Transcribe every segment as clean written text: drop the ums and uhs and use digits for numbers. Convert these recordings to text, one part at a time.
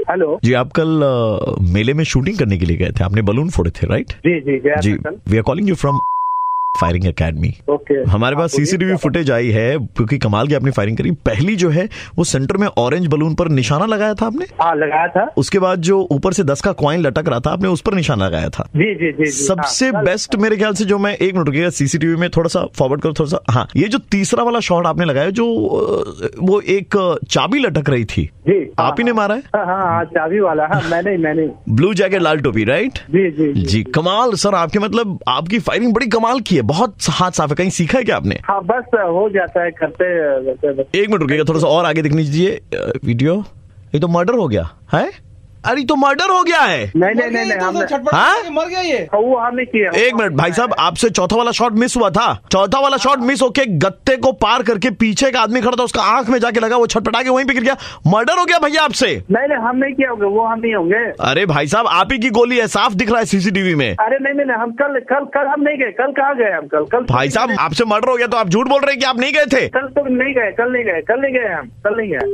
Hello जी, आप कल मेले में शूटिंग करने के लिए गए थे, आपने बलून फोड़े थे, राइट? जी जी गया जी, था कल। We are calling you from firing academy. Okay, हमारे पास सीसीटीवी फुटेज आई है, क्योंकि कमाल की आपने फायरिंग करी। पहली जो है वो सेंटर में ऑरेंज बलून पर निशाना लगाया था आपने। हाँ लगाया था। उसके बाद जो ऊपर से 10 का कॉइन लटक रहा था, आपने उस पर निशाना लगाया था। जी जी जी, सबसे बेस्ट मेरे ख्याल से, जो मैं एक मिनट रुकिएगा, सीसीटीवी में थोड़ा सा फॉरवर्ड करो थोड़ा सा। हाँ, ये जो तीसरा वाला शॉट आपने लगाया, जो वो एक चाबी लटक रही थी, जी आप ही ने मारा है? हाँ, चाबी वाला। हाँ, मैंने ब्लू जैकेट लाल टोपी, राइट? जी जी जी, कमाल सर, आपके मतलब आपकी फायरिंग बड़ी कमाल की है, बहुत हाथ साफ है। कहीं सीखा है क्या आपने? हाँ, बस हो जाता है करते। एक मिनट रुकिएगा, थोड़ा सा और आगे दिखनी दीजिए वीडियो। ये तो मर्डर हो गया है। अरे तो मर्डर हो गया है। नहीं हाँ? मर गया ये। वो हमने किया। एक मिनट भाई साहब, आपसे चौथा वाला शॉट मिस हुआ था। चौथा वाला शॉट मिस होके गत्ते को पार करके पीछे का आदमी खड़ा था, उसका आंख में जाके लगा, वो छटपटा के वहीं पे गिर गया। मर्डर हो गया भैया आपसे। नहीं, हम नहीं किया होंगे, वो हम नहीं होंगे। अरे भाई साहब, आप ही की गोली है, साफ दिख रहा है सीसीटीवी में। अरे नहीं, हम कल हम नहीं गए। कल कहाँ गए हम? कल भाई साहब, आपसे मर्डर हो गया तो आप झूठ बोल रहे हैं कि आप नहीं गए थे। कल तो नहीं गए, कल नहीं गए।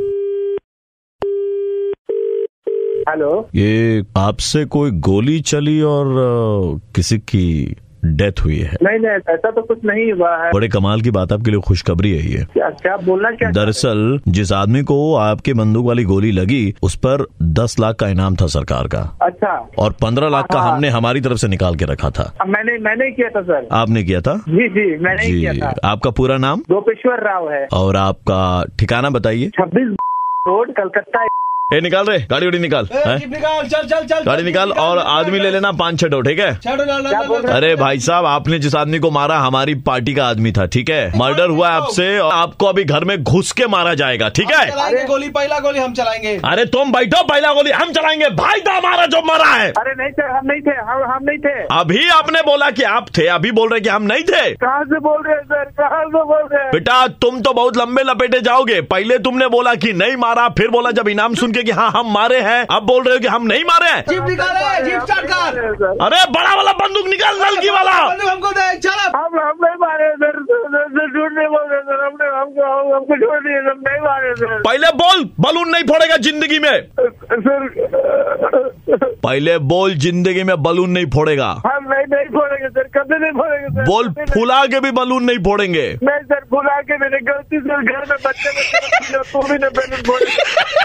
हेलो, ये आपसे कोई गोली चली और किसी की डेथ हुई है? नहीं, ऐसा तो कुछ नहीं हुआ है। बड़े कमाल की बात, आपके लिए खुशखबरी है ये। क्या बोलना क्या? दरअसल जिस आदमी को आपके बंदूक वाली गोली लगी, उस पर 10 लाख का इनाम था सरकार का। अच्छा। और 15 लाख का हमने हमारी तरफ से निकाल के रखा था। मैंने किया था सर। आपने किया था? जी, मैंने जी, किया था। आपका पूरा नाम? गोपेश्वर राव है। और आपका ठिकाना बताइए। 26 रोड, कलकत्ता। ए, निकाल रहे, गाड़ी उड़ी निकाल, निकाल, चल गाड़ी निकाल, और आदमी ले लेना 5-6 ठो, ठीक है? अरे भाई साहब, आपने जिस आदमी को मारा हमारी पार्टी का आदमी था, ठीक है? मर्डर हुआ आपसे, और आपको अभी घर में घुस के मारा जाएगा, ठीक है? पहला गोली हम चलाएंगे। अरे तुम बैठो, पहला गोली हम चलाएंगे। भाई था हमारा जो मरा है। अरे नहीं थे, हम नहीं थे। अभी आपने बोला कि आप थे, अभी बोल रहे कि हम नहीं थे। कहाँ से बोल रहे हैं सर? कहाँ से बोल रहे हैं? बेटा, तुम तो बहुत लंबे लपेटे जाओगे। पहले तुमने बोला कि नहीं मारा, फिर बोला जब इनाम सुन के कि हाँ हम मारे हैं, अब बोल रहे हो कि हम नहीं मारे हैं। जीप निकाले, जीप स्टार्ट कर। अरे बड़ा वाला बंदूक निकाल, नलकी वाला। बंदूक हमको दे, चल। हम नहीं मारे सर, झूठ नहीं बोल रहे सर। हमको छोड़ दिए, हम नहीं मारे सर। पहले बोल, बलून नहीं फोड़ेगा जिंदगी में। सर, पहले बोल, जिंदगी में बलून नहीं फोड़ेगा। हम नहीं फोड़ेंगे सर, कभी नहीं फोड़ेंगे सर। बोल, फुला के भी बलून नहीं फोड़ेंगे। नहीं सर, फुला के मैंने गलती से घर में बच्चे तो भी नहीं बलून फोड़े।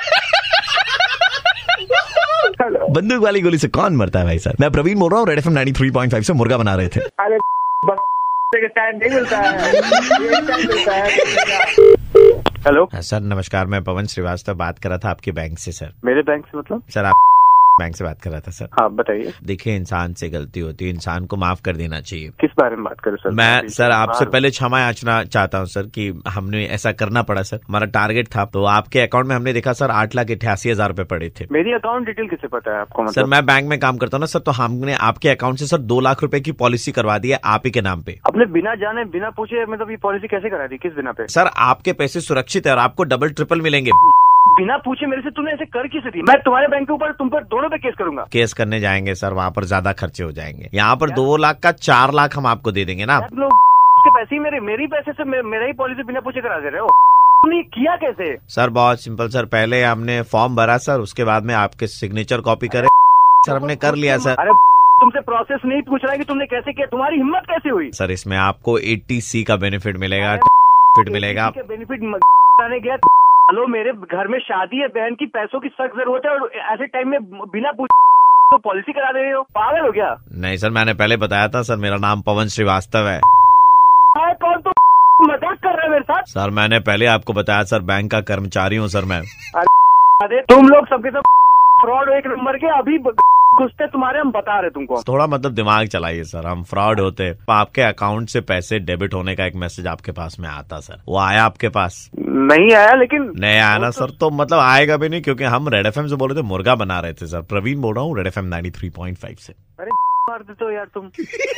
बंदूक वाली गोली से कौन मरता है भाई साहब? मैं प्रवीण बोल रहा हूँ, रेड एफएम 93.5 से मुर्गा बना रहे थे। अरे टाइम नहीं मिलता है। हेलो सर, नमस्कार, मैं पवन श्रीवास्तव बात कर रहा था आपके बैंक से। सर, मेरे बैंक से मतलब? सर आप बैंक से बात कर रहा था सर। हाँ बताइए। देखिए, इंसान से गलती होती है, इंसान को माफ कर देना चाहिए। किस बारे में बात करें सर? मैं सर आपसे पहले क्षमा याचना चाहता हूं सर कि हमने ऐसा करना पड़ा सर। हमारा टारगेट था, तो आपके अकाउंट में हमने देखा सर 8,88,000 रुपए पड़े थे। मेरी अकाउंट डिटेल किसे पता है आपको? मतलब सर, मैं बैंक में काम करता हूँ ना सर, तो हमने आपके अकाउंट से सर 2 लाख रुपए की पॉलिसी करवा दी है आप ही के नाम पे। अपने बिना जाने बिना पूछे मतलब ये पॉलिसी कैसे करा दी? किस बिना पे? सर, आपके पैसे सुरक्षित है और आपको डबल ट्रिपल मिलेंगे। बिना पूछे मेरे से तूने ऐसे कर किसे दी? मैं तुम्हारे बैंक के ऊपर तुम पर दोनों पे केस करूंगा। केस करने जाएंगे सर, वहाँ पर ज्यादा खर्चे हो जाएंगे। यहाँ पर 2 लाख का 4 लाख हम आपको दे देंगे ना। आप लोग उसके पैसे ही मेरी पैसे से मेरा ही पॉलिसी बिना पूछे करा दे रहे हो। तुमने किया कैसे? सर बहुत सिंपल सर, पहले हमने फॉर्म भरा सर, उसके बाद में आपके सिग्नेचर कॉपी करे सर, हमने कर लिया सर। अरे तुमसे प्रोसेस नहीं पूछ रहा है कि तुमने कैसे किया, तुम्हारी हिम्मत कैसे हुई? सर, इसमें आपको 80C का बेनिफिट मिलेगा, मिलेगा। बेनिफिट आने गया। हेलो, मेरे घर में शादी है, बहन की पैसों की सख्त जरूरत है, और ऐसे टाइम में बिना पूछ तो पॉलिसी करा दे रहे हो? पागल हो गया? नहीं सर, मैंने पहले बताया था सर, मेरा नाम पवन श्रीवास्तव है। कौन? तो मजाक कर रहे हैं मेरे साथ? सर, मैंने पहले आपको बताया सर, बैंक का कर्मचारी हूँ सर मैं। अरे तुम लोग सबके सब फ्रॉड एक नंबर के, अभी घुसते तुम्हारे, हम बता रहे तुमको। थोड़ा मतलब दिमाग चलाइए सर, हम फ्रॉड होते। आपके अकाउंट से पैसे डेबिट होने का एक मैसेज आपके पास में आता सर, वो आया आपके पास? नहीं आया। लेकिन नहीं आया ना सर, तो मतलब आएगा भी नहीं, क्योंकि हम रेड एफएम से बोल रहे थे, मुर्गा बना रहे थे सर। प्रवीण बोल रहा हूँ, रेड एफएम 93.5 से। अरे मार देते हो यार तुम।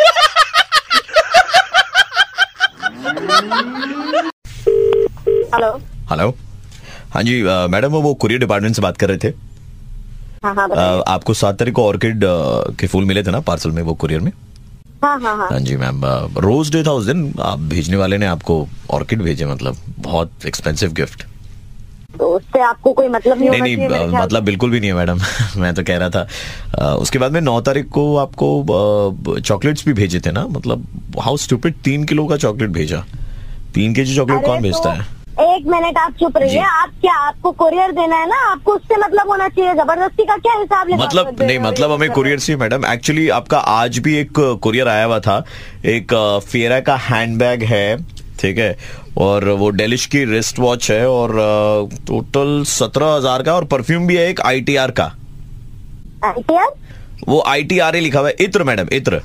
हेलो हेलो, हाँ जी मैडम, वो कुरियर डिपार्टमेंट से बात कर रहे थे। हाँ, आपको 7 तारीख को ऑर्किड के फूल मिले थे ना पार्सल में, वो कुरियर में? हाँ जी मैम, रोज डे था उस दिन, आप भेजने वाले ने आपको ऑर्किड भेजे, मतलब बहुत एक्सपेंसिव गिफ्ट। तो उससे आपको कोई मतलब नहीं होना चाहिए मेरे ख्याल मतलब बिल्कुल भी नहीं है मैडम। मैं तो कह रहा था उसके बाद में 9 तारीख को आपको चॉकलेट्स भी भेजे थे ना, मतलब हाउ स्टूपिड, 3 किलो का चॉकलेट भेजा। 3 kg चॉकलेट कौन भेजता है? एक मिनट आप चुप रहिए। आप क्या, आपको कुरियर देना है ना, आपको उससे मतलब होना चाहिए, जबरदस्ती का क्या हिसाब लेकर मतलब नहीं, मतलब हमें कुरियर से मैडम, एक्चुअली आपका आज भी एक कुरियर आया हुआ था, एक फेरा का हैंडबैग है, ठीक है, और वो डेलिश की रिस्ट वॉच है, और टोटल 17,000 का, और परफ्यूम भी है एक ITR का। ITR? वो ITRA लिखा हुआ है, इत्र मैडम, इत्र।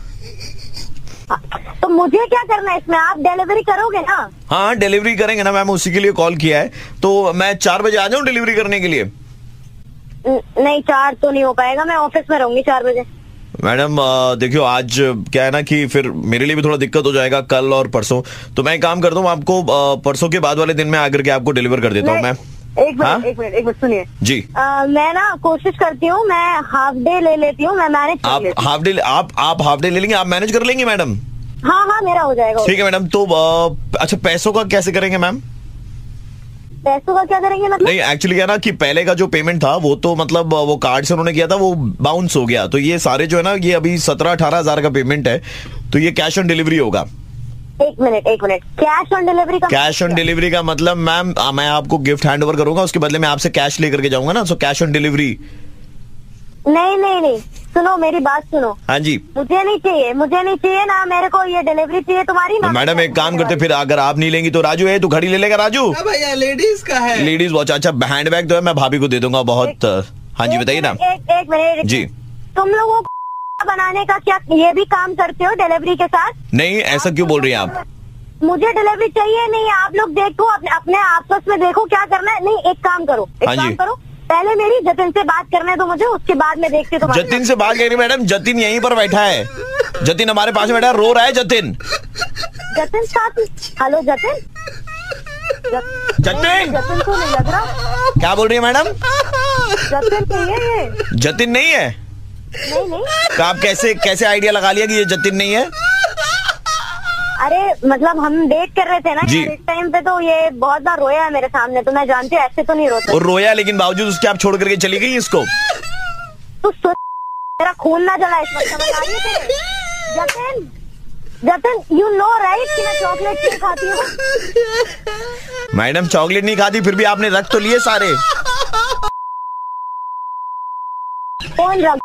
तो मुझे क्या करना है इसमें? आप डिलीवरी करोगे ना? हाँ डिलीवरी करेंगे ना मैम, उसी के लिए कॉल किया है। तो मैं 4 बजे आ जाऊँ डिलीवरी करने के लिए? नहीं 4 तो नहीं हो पाएगा, मैं ऑफिस में रहूंगी 4 बजे। मैडम देखियो, आज क्या है ना कि फिर मेरे लिए भी थोड़ा दिक्कत हो जाएगा कल और परसों, तो मैं एक काम करता हूँ, आपको परसों के बाद वाले दिन में आकर के आपको डिलीवर कर देता हूँ मैं। एक मिनट सुनिए जी। मैं ना कोशिश करती हूँ, मैं हाफ डे ले लेती हूँ, मैं मैनेज कर लेती हूँ। आप हाफ डे ले लेंगे? आप मैनेज कर लेंगे मैडम? हाँ मेरा हो जाएगा। ठीक है मैडम। तो अच्छा पैसों का कैसे करेंगे मैम? पैसों का क्या करेंगे मतलब? नहीं एक्चुअली क्या ना कि पहले का जो पेमेंट था वो तो मतलब वो कार्ड से उन्होंने किया था, वो बाउंस हो गया, तो ये सारे जो है ना, ये अभी 17-18 हजार का पेमेंट है, तो ये कैश ऑन डिलीवरी होगा। एक मिनट कैश ऑन डिलीवरी का? कैश ऑन डिलीवरी का मतलब मैम, मैं आपको गिफ्ट हैंड ओवर करूंगा, उसके बदले में आपसे कैश लेकर के जाऊंगा ना, सो कैश ऑन डिलीवरी। नहीं सुनो, मेरी बात सुनो। हाँ जी। मुझे नहीं चाहिए ना, मेरे को ये डिलीवरी चाहिए तुम्हारी ना। मैडम एक काम करते, फिर अगर आप नहीं लेंगी तो राजू है, तू घड़ी ले लेगा राजू। भैया लेडीज का है। लेडीज वॉच, अच्छा हैंडबैग तो है, मैं भाभी को दे दूंगा बहुत। हाँ जी बताइए ना। एक मिनट जी। तुम लोगों को बनाने का क्या ये भी काम करते हो डिलीवरी के साथ? नहीं ऐसा क्यों बोल रही हैं आप? मुझे डिलीवरी चाहिए नहीं, आप लोग देखो अपने आपस में देखो क्या करना है। नहीं एक काम करो, पहले मेरी जतिन से बात करने दो मुझे, उसके बाद में देखती हूँ। जतिन से बात करिए मैडम, जतिन यहीं पर बैठा है, जतिन हमारे पास बैठा है, रो रहा है जतिन साथ। हेलो जतिन को नहीं लग रहा? क्या बोल रही है मैडम? जतिन नहीं है ये? जतिन नहीं है? नहीं तो आप कैसे आइडिया लगा लिया कि ये जतिन नहीं है? अरे मतलब हम डेट कर रहे थे ना इस टाइम पे, तो ये बहुत बार रोया है मेरे सामने, तो मैं जानती हूँ ऐसे तो नहीं रोता। और रोया लेकिन बावजूद उसके आप छोड़ करके चली गई इसको? तो मेरा खून ना जला इस वक्त, समझ आ रही है? जतिन यू नो राइट कि मैं चॉकलेट क्यों खाती हूँ? मैडम चॉकलेट नहीं खाती, फिर भी आपने रख तो लिए सारे। कौन रख?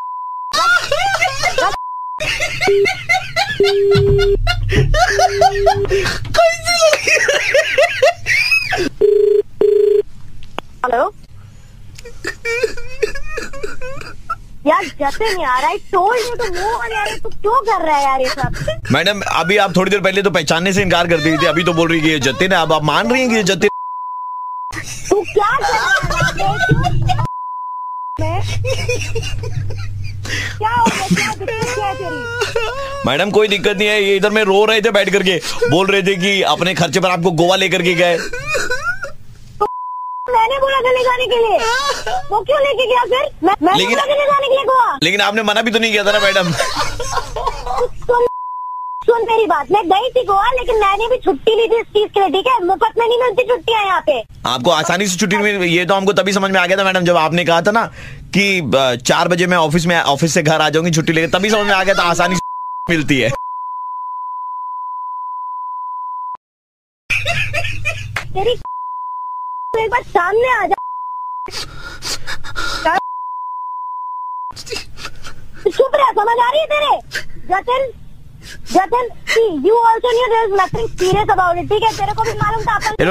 हेलो यार जतिन यार, I told you to move on यार, तू क्यों कर रहा है यार ये सब? मैडम अभी आप थोड़ी देर पहले तो पहचानने से इनकार कर दी थी, अभी तो बोल रही है कि ये जतिन है, अब आप मान रही हैं कि ये जतिन? तू क्या कर रहा है? क्या हो गया? क्या दिक्कत है तेरी? मैडम कोई दिक्कत नहीं है, ये इधर में रो रहे थे बैठ करके, बोल रहे थे कि अपने खर्चे पर आपको गोवा लेकर के गए। मैंने बोला था ले जाने के लिए, वो क्यों लेके गया फिर? मैंने बोला था ले जाने के लिए गोवा। लेकिन आपने मना भी तो नहीं किया था ना मैडम। सुन मेरी बात, मैं गई थी गोवा, लेकिन मैंने भी छुट्टी ली थी इस चीज के लिए, ठीक है? मुफ्त में नहीं मिलती छुट्टियां यहाँ पे। आपको आसानी से छुट्टी मिल, ये तो हमको तभी समझ में आ गया था मैडम, जब आपने कहा था ना कि 4 बजे मैं ऑफिस से घर आ जाऊंगी छुट्टी लेकर, तभी समझ में आ गया था आसानी से मिलती है। तेरी एक बार सामने आ जा, चुप रहा, समझ आ रही है तेरे? Jatin you also knew there is nothing serious about it, ठीक है? तेरे को भी मालूम था अपन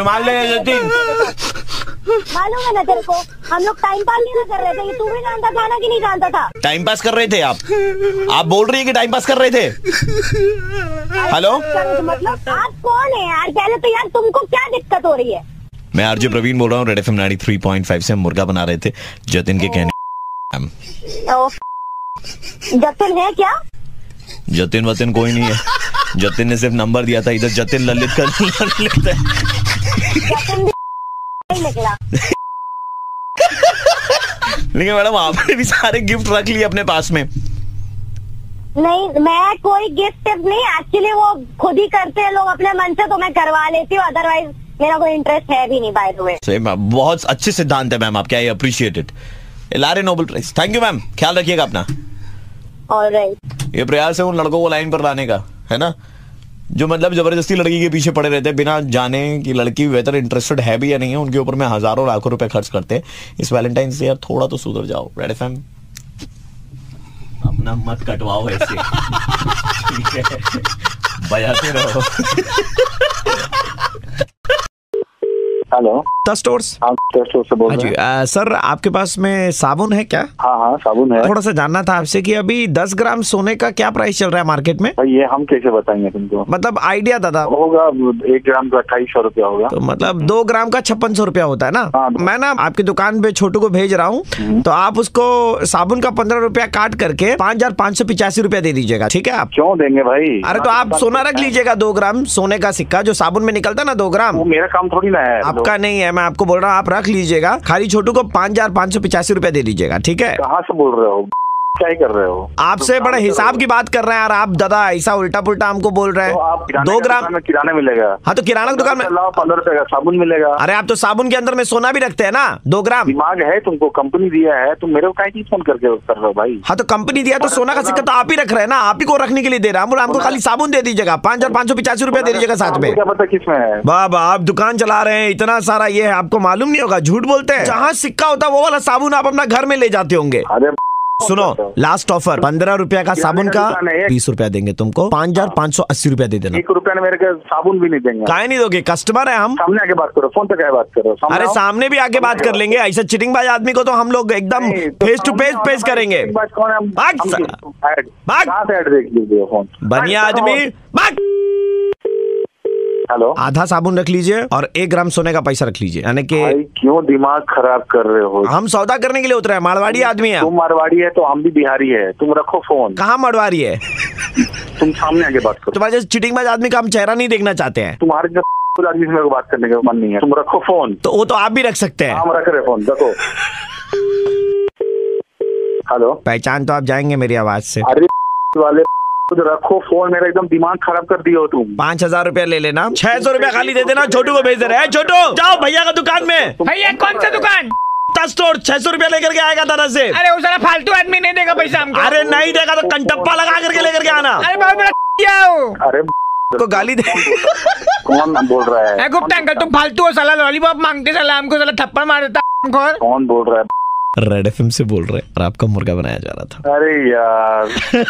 मालूम है ना तेरे को, हम लोग टाइम पास नहीं कर रहे थे, ये तू भी जानता था ना कि नहीं जानता था? टाइम पास कर रहे थे आप बोल रही है कि टाइम पास कर रहे थे? हेलो मतलब आप कौन है यार? पहले तो यार तुमको क्या दिक्कत हो रही है? मैं आरजे प्रवीण बोल रहा हूँ, रेड FM 93.5 से। हम मुर्गा बना रहे थे जतिन के कहने। जतिन है क्या? जतिन वतिन कोई नहीं है, जतिन ने सिर्फ नंबर दिया था, इधर जतिन ललित का लिखता है। लेकिन मैडम आपने भी सारे गिफ्ट रख लिए अपने पास में। नहीं मैं कोई गिफ्ट नहीं, एक्चुअली वो खुद ही करते हैं लोग अपने मन से, तो मैं करवा लेती हूँ, अदरवाइज मेरा कोई इंटरेस्ट है भी नहीं बाय द वे। सही मैम, बहुत अच्छे सिद्धांत है मैम आपके, आई अप्रिशिएट इट। लारे Nobel prize. Thank you ma'am, ख्याल रखिएगा अपना। ऑलराइट। ये प्रयास है उन लड़कों को लाइन पर लाने का, है ना, जो मतलब जबरदस्ती लड़की के पीछे पड़े रहते हैं बिना जाने कि लड़की वेदर इंटरेस्टेड है भी या नहीं है, उनके ऊपर में हजारों लाखों रुपए खर्च करते हैं। इस वैलेंटाइन से यार थोड़ा तो सुधर जाओ। रेड एफएम अपना मत कटवाओ ऐसे, ठीक है, बजाते रहो। हेलो, स्टोर्स स्टोर से बोल हाँ रहे जी। हैं? सर आपके पास में साबुन है क्या? हाँ साबुन है। थोड़ा सा जानना था आपसे कि अभी 10 ग्राम सोने का क्या प्राइस चल रहा है मार्केट में? भाई ये हम कैसे बताएंगे तुमको? मतलब आइडिया दादा होगा 1 ग्राम का 2800 रुपया होगा। तो मतलब 2 ग्राम का 5600 रुपया होता है ना? हाँ। मैं ना आपकी दुकान पे छोटू को भेज रहा हूँ, तो आप उसको साबुन का 15 रुपया काट करके 5585 रुपया दे दीजिएगा, ठीक है? आप क्यों देंगे भाई? अरे तो आप सोना रख लीजिएगा, 2 ग्राम सोने का सिक्का जो साबुन में निकलता है ना, 2 ग्राम। वो मेरा काम थोड़ी ना है। आपका नहीं है, मैं आपको बोल रहा हूँ आप रख लीजिएगा। खाली छोटू को 5585 रुपया दे दीजिएगा, ठीक है? कहाँ से बोल रहे हो? क्या ही कर रहे हो? आपसे बड़े हिसाब की बात कर रहे हैं यार आप दादा, ऐसा उल्टा पुल्टा हमको बोल रहे तो आप हैं। 2 ग्राम में किराना मिलेगा। हाँ तो किराना की दुकान में 15 रुपए का साबुन मिलेगा। अरे आप तो साबुन के अंदर में सोना भी रखते हैं ना, 2 ग्राम। दिमाग है तुमको, कंपनी दिया है, तुम मेरे को काहे की फोन करके कर रहे हो भाई? हाँ तो कंपनी दिया तो सोना का सिक्का तो आप ही रख रहे हैं ना, आप ही को रखने के लिए दे रहा है। हमको खाली साबुन दे दीजिएगा, 5585 रुपया दे दीजिएगा साथ में। क्या पता किसमें है? बाबा आप दुकान चला रहे हैं, इतना सारा ये है, आपको मालूम नहीं होगा, झूठ बोलते हैं। जहाँ सिक्का होता है वो वाला साबुन आप अपना घर में ले जाते होंगे। अरे सुनो, लास्ट ऑफर 15 रुपया का साबुन का 20 रुपया देंगे तुमको, 5580 रुपया दे देना। 1 रुपया में मेरे को साबुन भी नहीं देंगे। काहे नहीं दोगे? कस्टमर है हम। सामने आके बात करो, फोन पे क्या बात करो? अरे सामने भी आके बात कर लेंगे, ऐसा चिटिंगबाज आदमी को तो हम लोग एकदम फेस टू फेस पेश करेंगे। कौन है? भाग भाग। कहाँ से ऐड देख लीजिए फोन? बढ़िया आदमी भाग। हेलो, आधा साबुन रख लीजिए और 1 ग्राम सोने का पैसा रख लीजिए, यानी कि भाई क्यों दिमाग खराब कर रहे हो? हम सौदा करने के लिए उतरे हैं, मारवाड़ी आदमी है। तुम मारवाड़ी है तो हम भी बिहारी है। तुम रखो फोन। कहाँ मारवाड़ी है? तुम सामने आके बात करो। तुम्हारे जैसे चिटिंगबाज आदमी का हम चेहरा नहीं देखना चाहते हैं। तुम्हारे जैसे आदमी से मेरे को बात करने का मन नहीं है। तुम रखो फोन। तो वो तो आप भी रख सकते हैं। हम रख रहे फोन, रखो। हेलो, पहचान तो आप जाएंगे मेरी आवाज से। अरे वाले रखो फोन, मेरा एकदम दिमाग खराब कर दिया हो तुम। 5000 रुपया ले लेना, 600 रुपया खाली दे देना, छोटू को भेज दे रहे हैं। छोटू जाओ भैया का दुकान में। भैया कौन सा दुकान? स्टोर 600 रुपया लेकर के आएगा दादा से। अरे वो सारा फालतू आदमी नहीं देगा पैसा हमको। अरे नहीं देगा तो कंटप्पा लगा करके लेकर के आना। अरे बहुत बड़ा क्या हो? अरे को गाली दे। कौन बोल रहा है? गुप्ता अंकल तुम फालतू हो, साला लॉलीपॉप मांगते, साला हमको साला थप्पड़ मार देता है। कौन बोल रहा है? रेड एफएम से बोल रहे हैं और आपका मुर्गा बनाया जा रहा था। अरे यार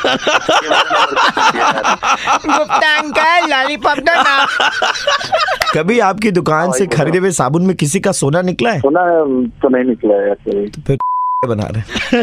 गुप्ता अंकल लॉलीपॉप दो ना। कभी आपकी दुकान से खरीदे हुए साबुन में किसी का सोना निकला है? सोना तो नहीं निकला है यार। तो फिर बना रहे।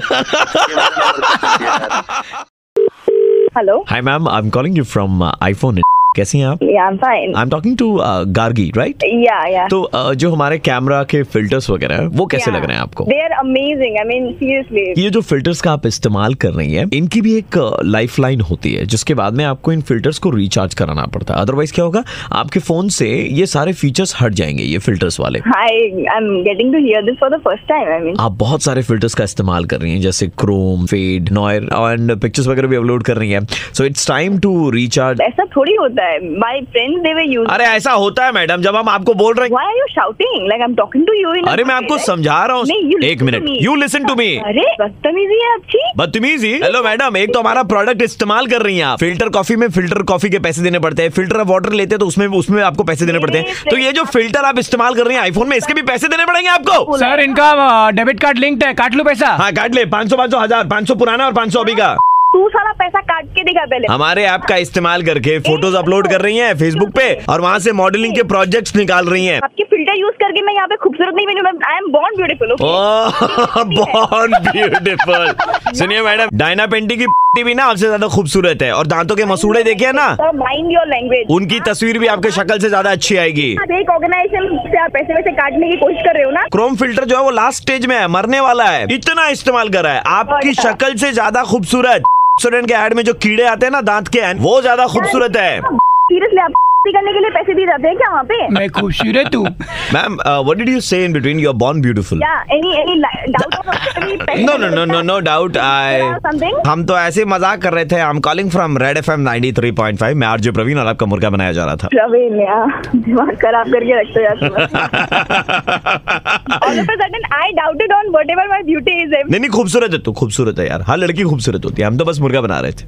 Hello, hi ma'am, I am calling you from iPhone. कैसी हैं आप? Yeah I am fine. I am talking to Gargi, right? या तो जो हमारे कैमरा के फिल्टर्स वगैरह हैं वो कैसे लग रहे हैं आपको? They are amazing, I mean seriously. ये जो फिल्टर्स का आप इस्तेमाल कर रही हैं, इनकी भी एक लाइफलाइन होती है, जिसके बाद में आपको इन फिल्टर्स को रिचार्ज कराना पड़ता है। अदरवाइज क्या होगा, आपके फोन से ये सारे फीचर्स हट जाएंगे, ये फिल्टर्स वाले। I am getting to hear this for the first time. I mean आप बहुत सारे फिल्टर्स का इस्तेमाल कर रही हैं, जैसे chrome, fade, noir and pictures वगैरह भी अपलोड कर रही हैं। So it's time to recharge. ऐसा थोड़ी होता है। My friends they were using. अरे ऐसा होता है मैडम, जब हम आपको बोल रहे हैं। Why are you shouting like I am talking to you in? अरे मैं आपको समझा रहा हूँ, एक minute, you listen to me. अरे बदतमीजी है आपकी। बदतमीजी? हेलो मैडम, एक तो हमारा प्रोडक्ट इस्तेमाल कर रही हैं आप। फिल्टर कॉफी में फिल्टर कॉफी के पैसे देने पड़ते हैं, फिल्टर ऑफ वाटर लेते हैं तो उसमें आपको पैसे देने पड़ते हैं। तो ये जो फिल्टर आप इस्तेमाल कर रही हैं आईफोन में, इसके भी पैसे देने पड़ेंगे आपको। सर इनका डेबिट कार्ड लिंक्ड है, काट लो पैसा। हाँ काट ले, 500 500 1000, 500 पुराना और 500 अभी का। तू सारा पैसा काट के दिखा पहले। हमारे ऐप का इस्तेमाल करके फोटोज अपलोड कर रही हैं फेसबुक पे और वहाँ से मॉडलिंग के प्रोजेक्ट्स निकाल रही हैं। आपके फिल्टर यूज करके मैं यहाँ पे खूबसूरत नहीं बनी। I am born beautiful. Born beautiful. सुनिए मैडम, डायना पेंटी की भी ना आपसे ज्यादा खूबसूरत है, और दांतों के मसूड़े देखिए ना, माइंड योर लैंग्वेज। उनकी तस्वीर भी आपके शक्ल से ज्यादा अच्छी आएगी। एक ऑर्गेनाइजेशन से आप पैसे वैसे काटने की कोशिश कर रहे हो ना? क्रोम फिल्टर जो है वो लास्ट स्टेज में है, मरने वाला है, इतना इस्तेमाल कर रहा है। आपकी शक्ल से ज्यादा खूबसूरत स्टूडेंट के ऐड में जो कीड़े आते हैं ना दांत के, वो ज्यादा खूबसूरत है। सीरियसली आप करने के लिए पैसे दिए जाते हैं क्या वहाँ पे? मैं खूबसूरत हूँ. Ma'am, what did you say in between? You're born beautiful. Yeah, any doubt of No doubt. something? हम तो ऐसे मजाक कर रहे थे. I'm calling from Red FM 93.5. मैं आरजे प्रवीण और आपका मुर्गा बनाया जा रहा था. प्रवीण यार, दिमाग खराब करके रखते हो यार. All of a sudden I doubted on whatever my beauty is. नहीं खूबसूरत है तू, खूबसूरत है यार. हर लड़की खूबसूरत होती है. हम तो बस मुर्गा बना रहे थे.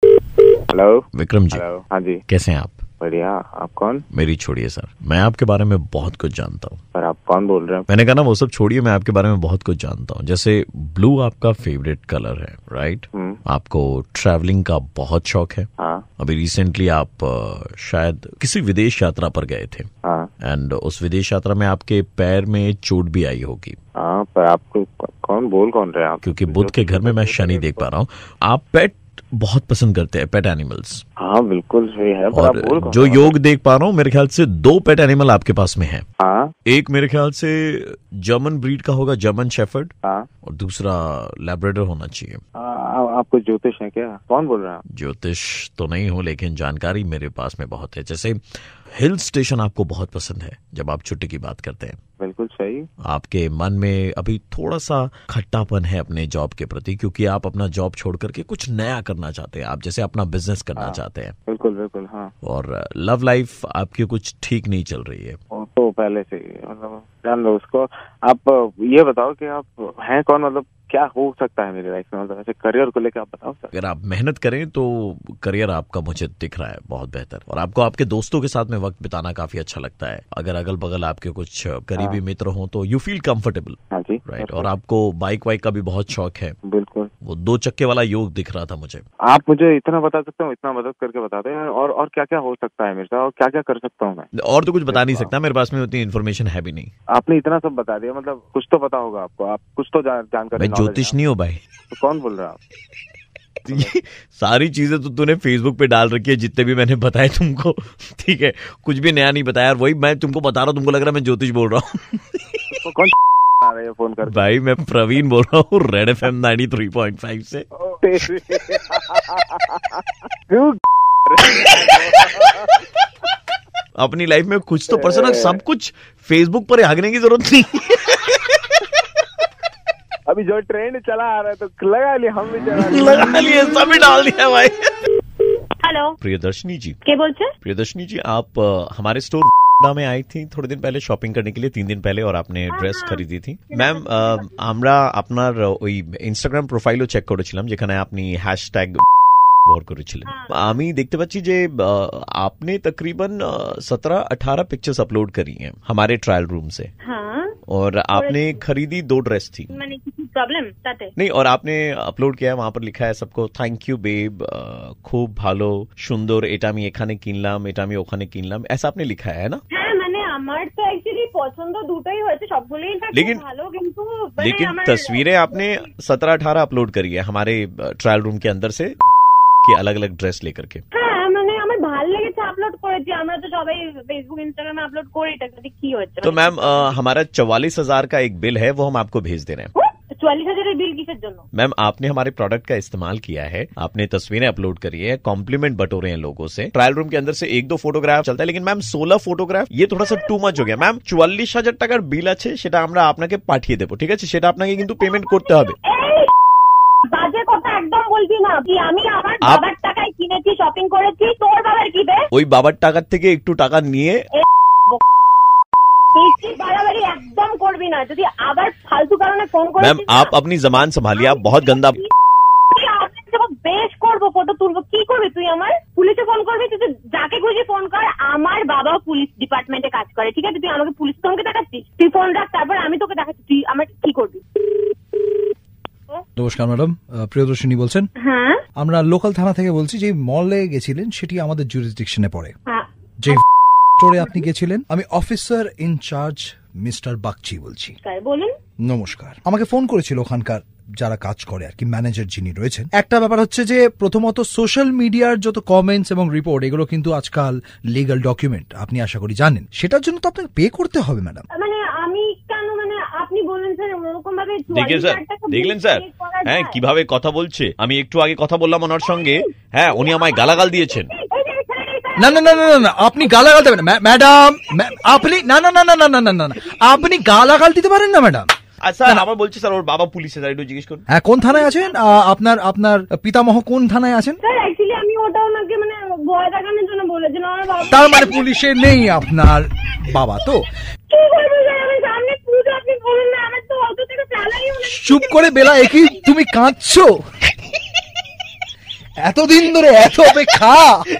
हेलो विक्रम जी. हेलो. हाँ जी. कैसे हैं आप? बढ़िया. आप कौन? मेरी छोड़िए सर, मैं आपके बारे में बहुत कुछ जानता हूँ. पर आप कौन बोल रहे हैं? मैंने कहा ना वो सब छोड़िए, मैं आपके बारे में बहुत कुछ जानता हूँ. जैसे ब्लू आपका फेवरेट कलर है, राइट? आपको ट्रैवलिंग का बहुत शौक है. हाँ. अभी रिसेंटली आप शायद किसी विदेश यात्रा पर गए थे. हाँ. एंड उस विदेश यात्रा में आपके पैर में चोट भी आई होगी. हाँ, पर आपको कौन रहे हैं आप? क्योंकि बुध के घर में मैं शनि देख पा रहा हूँ. आप पेट बहुत पसंद करते हैं, पेट एनिमल्स. हाँ बिल्कुल सही है. पर आप बोल और जो योग देख पा रहा हूँ, मेरे ख्याल से 2 पेट एनिमल आपके पास में है. हाँ. एक मेरे ख्याल से जर्मन ब्रीड का होगा, जर्मन शेफर्ड. हाँ. और दूसरा लैब्राडोर होना चाहिए. आपको ज्योतिष है क्या? कौन बोल रहे हैं आप? ज्योतिष तो नहीं हूँ, लेकिन जानकारी मेरे पास में बहुत है. जैसे हिल स्टेशन आपको बहुत पसंद है जब आप छुट्टी की बात करते हैं. बिल्कुल सही. आपके मन में अभी थोड़ा सा खट्टापन है अपने जॉब के प्रति, क्योंकि आप अपना जॉब छोड़ करके कुछ नया करना चाहते हैं. आप जैसे अपना बिजनेस करना चाहते हैं. बिल्कुल बिल्कुल. हाँ. और लव लाइफ आपकी कुछ ठीक नहीं चल रही है. तो पहले से मतलब जान लो उसको. आप ये बताओ कि आप हैं कौन, मतलब क्या हो सकता है मेरी लाइफ में, मतलब ऐसे करियर को लेकर आप बताओ सर. अगर आप मेहनत करें तो करियर आपका मुझे दिख रहा है बहुत बेहतर. और आपको आपके दोस्तों के साथ में वक्त बिताना काफी अच्छा लगता है. अगर अगल बगल आपके कुछ करीबी मित्र हों तो यू फील कंफर्टेबल. हाँ जी. राइट. और आपको बाइक वाइक का भी बहुत शौक है. बिल्कुल. वो 2 चक्के वाला योग दिख रहा था मुझे. आप मुझे इतना बता सकते हो, इतना मदद करके बता दें. और क्या क्या हो सकता है मेरे साथ, और क्या क्या कर सकता हूँ मैं? और तो कुछ बता नहीं सकता, मेरे पास में उतनी इन्फॉर्मेशन है भी नहीं. आपने इतना सब बता दिया, मतलब कुछ तो पता होगा आपको. आप कुछ तो जानकारी. मैं ज्योतिष नहीं हूँ भाई. तो कौन बोल रहा है आप? ये सारी चीजें तो तूने फेसबुक पे डाल रखी है, जितने भी मैंने बताए तुमको. ठीक है, कुछ भी नया नहीं बताया. वही मैं तुमको बता रहा हूँ, तुमको लग रहा है मैं ज्योतिष बोल रहा हूँ. तो कौन आ रहे हैं फोन कर? भाई मैं प्रवीण बोल रहा हूँ, रेड FM 93.5 से. अपनी लाइफ में कुछ तो पर्सनल, सब कुछ फेसबुक पर भागने की जरूरत नहीं. अभी जो ट्रेंड चला आ रहा है तो लगा लिए, हम भी लगा लिए, सभी डाल दिया भाई. हेलो प्रियदर्शनी जी. কে বলছেন? प्रियदर्शनी जी, आप हमारे स्टोर में आई थी थोड़े दिन पहले शॉपिंग करने के लिए, 3 दिन पहले, और आपने ड्रेस खरीदी थी. ম্যাম, আমরা আপনার ওই ইনস্টাগ্রাম প্রোফাইলও চেক করেছিলাম, যেখানে আপনি হ্যাশট্যাগ ব্যবহার করেছিলেন. আমি দেখতে পাচ্ছি যে आपने तकरीबन 17-18 पिक्चर्स अपलोड करी हैं हमारे ट्रायल रूम से. और आपने खरीदी 2 ड्रेस थी. মানে কিছু প্রবলেম তাতে? नहीं, और आपने अपलोड किया है, वहां पर लिखा है सबको थैंक यू बेब, खूब ভালো সুন্দর, এটা আমি এখানে কিনলাম, এটা আমি ওখানে কিনলাম, ऐसा आपने लिखा है ना? হ্যাঁ, মানে আমার তো एक्चुअली পছন্দ দুটোই হয়েছে, সবগুলোই लेकिन ভালো, কিন্তু तस्वीरें आपने 17-18 अपलोड करी है हमारे ट्रायल रूम के अंदर से, कि अलग अलग ड्रेस लेकर के. হ্যাঁ, মানে আমার ভালো লেগেছে, আপলোড করেছি. আমরা তো সবাই ফেসবুক ইনস্টাগ্রামে আপলোড করি, এটা কি হচ্ছে? तो मैम हमारा 44,000 का एक बिल है, वो हम आपको भेज दे रहे हैं. 44,000 बिल किसের জন্য? मैम आपने हमारे प्रोडक्ट का इस्तेमाल किया है, आपने तस्वीरें अपलोड करी है, कॉम्प्लीमेंट बटोरे हैं लोगों से. ट्रायल रूम के अंदर से 1-2 फोटोग्राफ चलता है, लेकिन मैम 16 फोटोग्राफ ये थोड़ा सा टू मच हो गया. मैम 44,000 টাকার বিল আছে, সেটা আমরা আপনাকে পাঠিয়ে দেবো. ঠিক আছে, সেটা আপনাকে কিন্তু পেমেন্ট করতে হবে. বাজে কথা একদম বলবি না. কি আমি আমার বাবার টাকায় কিনেছি, শপিং করেছি, তোর বাবার কি বে? ওই বাবার টাকার থেকে একটু টাকা নিয়ে বেশি বাড়াবাড়ি একদম করবি না. যদি আবার ফালতু কারণে ফোন করিস, मैम आप अपनी जबान संभालिए, आप बहुत गंदा. বেশ করবো, ফটো তুলবো. কি করবি তুই? আমার পুলিশে ফোন করবি? তুই যাকে খুশি ফোন কর. আমার বাবা পুলিশ ডিপার্টমেন্টে কাজ করে, ঠিক আছে? তুই আমাকে পুলিশ তোমাকে দেখাচ্ছিস? তুই ফোন রাখ, তারপর আমি তোকে দেখাচ্ছি. তুই আমার কি করবি? নমস্কার ম্যাডাম, প্রিয়দর্শিনী বলছেন? হ্যাঁ, আমরা লোকাল থানা থেকে বলছি. যে মলে গেছিলেন সেটি আমাদের জুরিসডিকশনে পড়ে. হ্যাঁ, যে স্টোরে আপনি গেছিলেন, আমি অফিসার ইনচার্জ মিস্টার বাগচি বলছি. বলুন. নমস্কার. আমাকে ফোন করেছিল ওখানকার যারা কাজ করে আর কি, ম্যানেজার যিনি রয়েছেন. একটা ব্যাপার হচ্ছে যে প্রথমত সোশ্যাল মিডিয়ার যত কমেন্টস এবং রিপোর্ট, এগুলো কিন্তু আজকাল লিগ্যাল ডকুমেন্ট, আপনি আশা করি জানেন. সেটার জন্য তো আপনাকে পে করতে হবে ম্যাডাম. মানে আমি কেন, মানে আপনি বলেন স্যার ওরকম ভাবে দেখলেন স্যার, হ্যাঁ কিভাবে কথা বলছে. আমি একটু আগে কথা বললাম ওনার সঙ্গে, হ্যাঁ উনি আমায় গালাগাল দিয়েছেন. না না না না না, না আপনি গালাগাল দেবেন না ম্যাডাম, আপনি না না না না না না না না না, আপনি গালাগাল দিতে পারেন না ম্যাডাম। আচ্ছা আমার বলছি স্যার ওর বাবা পুলিশে, স্যার একটু জিজ্ঞেস করুন। হ্যাঁ, কোন থানায় আছেন? আপনার আপনার পিতামহ কোন থানায় আছেন? স্যার অ্যাকচুয়ালি আমি ওটা ওনাকে মানে ভয় দেখানোর জন্য বলেছিলাম। আমার বাবা তার মানে পুলিশে নেই আপনার বাবা তো? কি করবো স্যার, আমি সামনে পুজো, আপনি বলুন না, আমার তো অত থেকে প্ল্যানই হলো। চুপ করে বেলা, একই তুমি কাঁদছো? এতদিন ধরে এত অপেক্ষা।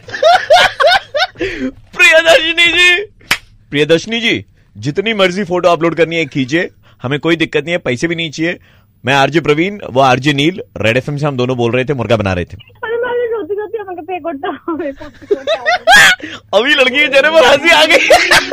प्रियदर्शनी जी जितनी मर्जी फोटो अपलोड करनी है कीजिए, हमें कोई दिक्कत नहीं है, पैसे भी नहीं चाहिए। मैं आरजे प्रवीण, वो आरजे नील, रेड एफएम से हम दोनों बोल रहे थे, मुर्गा बना रहे थे। আমি ভাবছি সত্যি সত্যি আমাকে পে করতে হবে। अभी लड़की के चेहरे पर हंसी आ गई।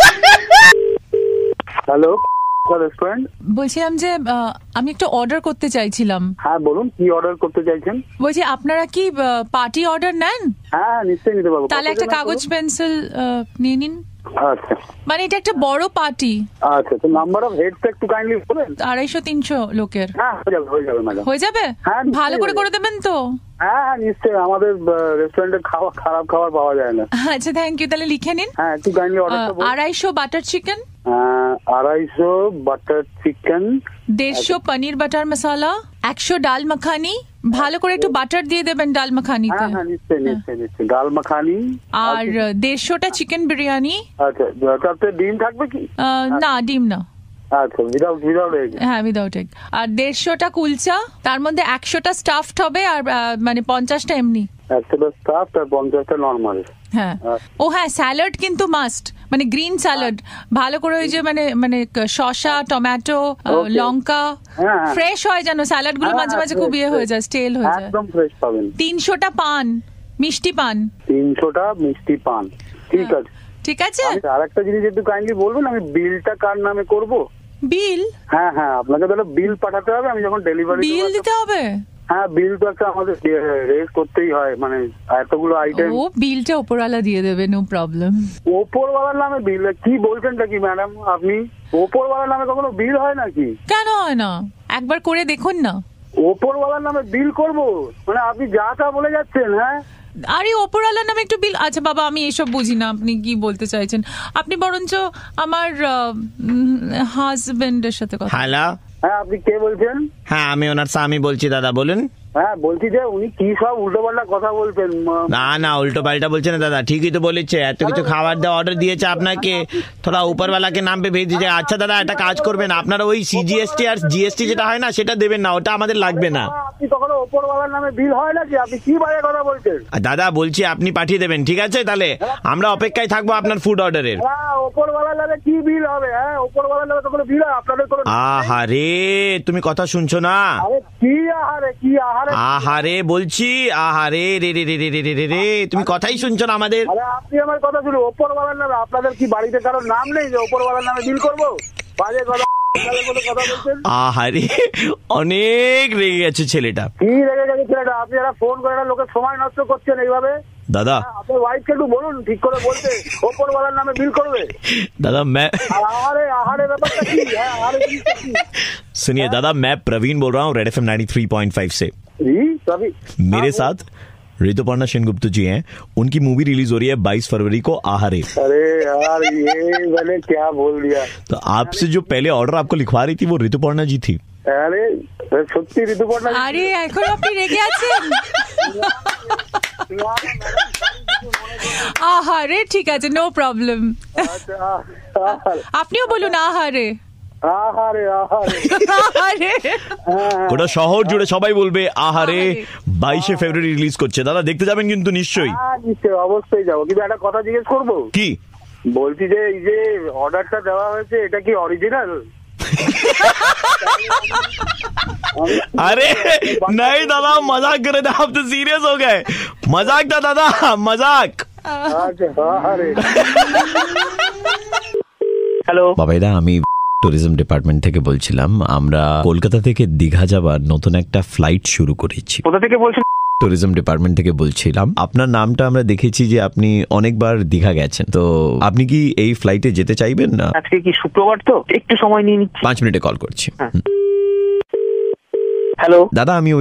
হ্যালো রেস্টুরেন্ট, বলছিলাম যে আমি একটা অর্ডার করতে চাইছিলাম। হ্যাঁ বলুন কি অর্ডার করতে চাইছেন? বলছি আপনারা কি পার্টি অর্ডার নেন? হ্যাঁ নিশ্চয়ই নিতে পারবো। তাহলে একটা কাগজ পেন্সিল নিয়ে নিন। আচ্ছা মানে এটা একটা বড় পার্টি। আচ্ছা, তো নাম্বার অফ হেডস একটু কাইন্ডলি বলেন। 250-300 লোকের। হ্যাঁ হয়ে যাবে ম্যাডাম। হয়ে যাবে? হ্যাঁ, নিশ্চয়ই ভালো করে হয়ে করে দেবেন তো? হ্যাঁ হ্যাঁ নিশ্চয়ই, আমাদের রেস্টুরেন্টে খারাপ খাবার পাওয়া যায় না। আচ্ছা থ্যাংক ইউ, তাহলে লিখে নিন। হ্যাঁ একটু কাইন্ডলি অর্ডারটা বলুন। 250 butter chicken, 250 butter chicken, 150 paneer butter masala, 100 dal makhani. ভালো করে একটু বাটার দিয়ে দেবেন ডাল মাখানিতে। হ্যাঁ হ্যাঁ নিশ্চয়ই নিশ্চয়ই নিশ্চয়ই, ডাল মাখানি। আর 150টা চিকেন বিরিয়ানি। আচ্ছা, তাতে ডিম থাকবে কি? না ডিম না। আচ্ছা, উইদাউট এগ। হ্যাঁ উইদাউট এগ। আর 150টা কুলচা, তার মধ্যে 100টা স্টাফড হবে আর মানে 50টা এমনি। 100টা স্টাফ আর 50টা নরমাল। হ্যাঁ ও হ্যাঁ, স্যালাড কিন্তু মাস্ট, মানে গ্রিন স্যালাড। ভালো করে ওই যে মানে মানে শসা, টমেটো, লঙ্কা ফ্রেশ হয় যেন স্যালাড গুলো, মাঝে মাঝে খুব ইয়ে হয়ে যায়, স্টেল হয়ে যায়। একদম ফ্রেশ পাবেন। 300টা পান, মিষ্টি পান। 300টা মিষ্টি পান, ঠিক আছে ঠিক আছে। আর একটা জিনিস একটু কাইন্ডলি বলবেন, আমি বিলটা কার নামে করব? বিল? হ্যাঁ হ্যাঁ, আপনাকে তাহলে বিল পাঠাতে হবে, আমি যখন ডেলিভারি বিল দিতে হবে। হ্যাঁ বিল তো একটা আমাদের রেজ করতেই হয়, মানে এতগুলো আইটেম। ও বিলটা ওপরওয়ালা দিয়ে দেবে, নো প্রবলেম। ওপরওয়ালার নামে বিল? কি বলছেনটা কি ম্যাডাম আপনি? ওপরওয়ালার নামে কখনো বিল হয় নাকি? কেন হয় না, একবার করে দেখুন না। ওপরওয়ালার নামে বিল করব? মানে আপনি যা তা বলে যাচ্ছেন। হ্যাঁ আরে ওপরওয়ালার নামে একটু বিল। আচ্ছা বাবা, আমি এসব বুঝি না, আপনি কি বলতে চাইছেন? আপনি বরঞ্চ আমার হাজবেন্ডের সাথে কথা। হ্যালো, হ্যাঁ আপনি কে বলছেন? হ্যাঁ আমি ওনার স্বামী বলছি, দাদা বলুন। হ্যাঁ বলছি যে উনি কি সব উল্টোপাল্টা কথা বলছেন। না না উল্টো পাল্টা বলছে না দাদা, ঠিকই তো বলেছে। এত কিছু খাবার দেওয়া অর্ডার দিয়েছে আপনাকে, থোড়া উপরওয়ালাকে নাম পে ভেজ দিয়েছে। আচ্ছা দাদা একটা কাজ করবেন, আপনার ওই সিজিএসটি আর জিএসটি যেটা হয় না সেটা দেবেন না, ওটা আমাদের লাগবে না। আপনি কখনো ওপরওয়ালার নামে বিল হয় নাকি? আপনি কি বাজে কথা বলছেন? দাদা বলছি আপনি পাঠিয়ে দেবেন, ঠিক আছে? তাহলে আমরা অপেক্ষায় থাকবো আপনার ফুড অর্ডারের। হ্যাঁ ওপরওয়ালার নামে কি বিল হবে? হ্যাঁ ওপরওয়ালার নামে তো কোনো বিল হয় আপনাদের? কোনো আহারে তুমি কথা শুনছো না? আরে কি আহারে, কি আহারে? আহারে বলছি, আহারে রে রে রে রে রে রে রে রে, তুমি কথাই শুনছো না আমাদের। আরে আপনি আমার কথা শুনুন, ওপরওয়ালার নামে আপনাদের কি বাড়িতে কারোর নাম নেই যে ওপরওয়ালার নামে বিল করবো? বাজে কথা বলছেন। আহারে অনেক রেগে গেছে ছেলেটা। কি রেগে গেছে ছেলেটা? আপনি যারা ফোন করে লোকের সময় নষ্ট করছেন এইভাবে। দাদা আপনার ওয়াইফকে একটু বলুন ঠিক করে বলতে, ওপরওয়ালার নামে বিল করবে। दादा मैं আহারে আহারে ব্যাপারটা কি? হ্যাঁ আহারে জিনিসটা কি? सुनिए दादा, मैं प्रवीण बोल रहा हूँ रेड एफएम 93.5 से। जी सभी मेरे साथ ऋतुपर्णा सेनगुप्ता जी हैं, उनकी मूवी रिलीज हो रही है 22 फरवरी को, आहारे। अरे यार ये मैंने क्या बोल दिया। तो आपसे जो पहले ऑर्डर आपको लिखवा रही थी वो ऋतुपर्णा जी थी। আরে সত্যি ঋতুপর্ণা? আরে এখন আপনি রেগে আছেন? আহারে ঠিক আছে, নো প্রবলেম। আপনিও বলুন আহারে। আহারে আহারে আহারে গোটা শহর জুড়ে সবাই বলবে আহারে 22 ফেব্রুয়ারি রিলিজ করছে। দাদা দেখতে যাবেন কিন্তু নিশ্চয়ই? নিশ্চয়ই অবশ্যই যাবো, কিন্তু একটা কথা জিজ্ঞেস করবো। কি? বলছি যে এই যে অর্ডারটা দেওয়া হয়েছে এটা কি অরিজিনাল? अरे नहीं दादा मजाक कर रहे थे, आप तो सीरियस हो गए। मजाक था दादा, मजाक। হ্যালো বাবাইদা, আমি ট্যুরিজম ডিপার্টমেন্ট থেকে বলছিলাম। আমরা কলকাতা থেকে দীঘা যাবার নতুন একটা ফ্লাইট শুরু করেছি। কোথা থেকে বলছেন? ট্যুরিজম ডিপার্টমেন্ট থেকে বলছিলাম। আপনার নামটা আমরা দেখেছি যে আপনি অনেকবার দীঘা গেছেন, তো আপনি কি এই ফ্লাইটে যেতে চাইবেন না? আজকে কি শুক্রবার, তো একটু সময় নিয়ে নিচ্ছি। 5 মিনিটে কল করছি। হ্যালো দাদা আমি ওই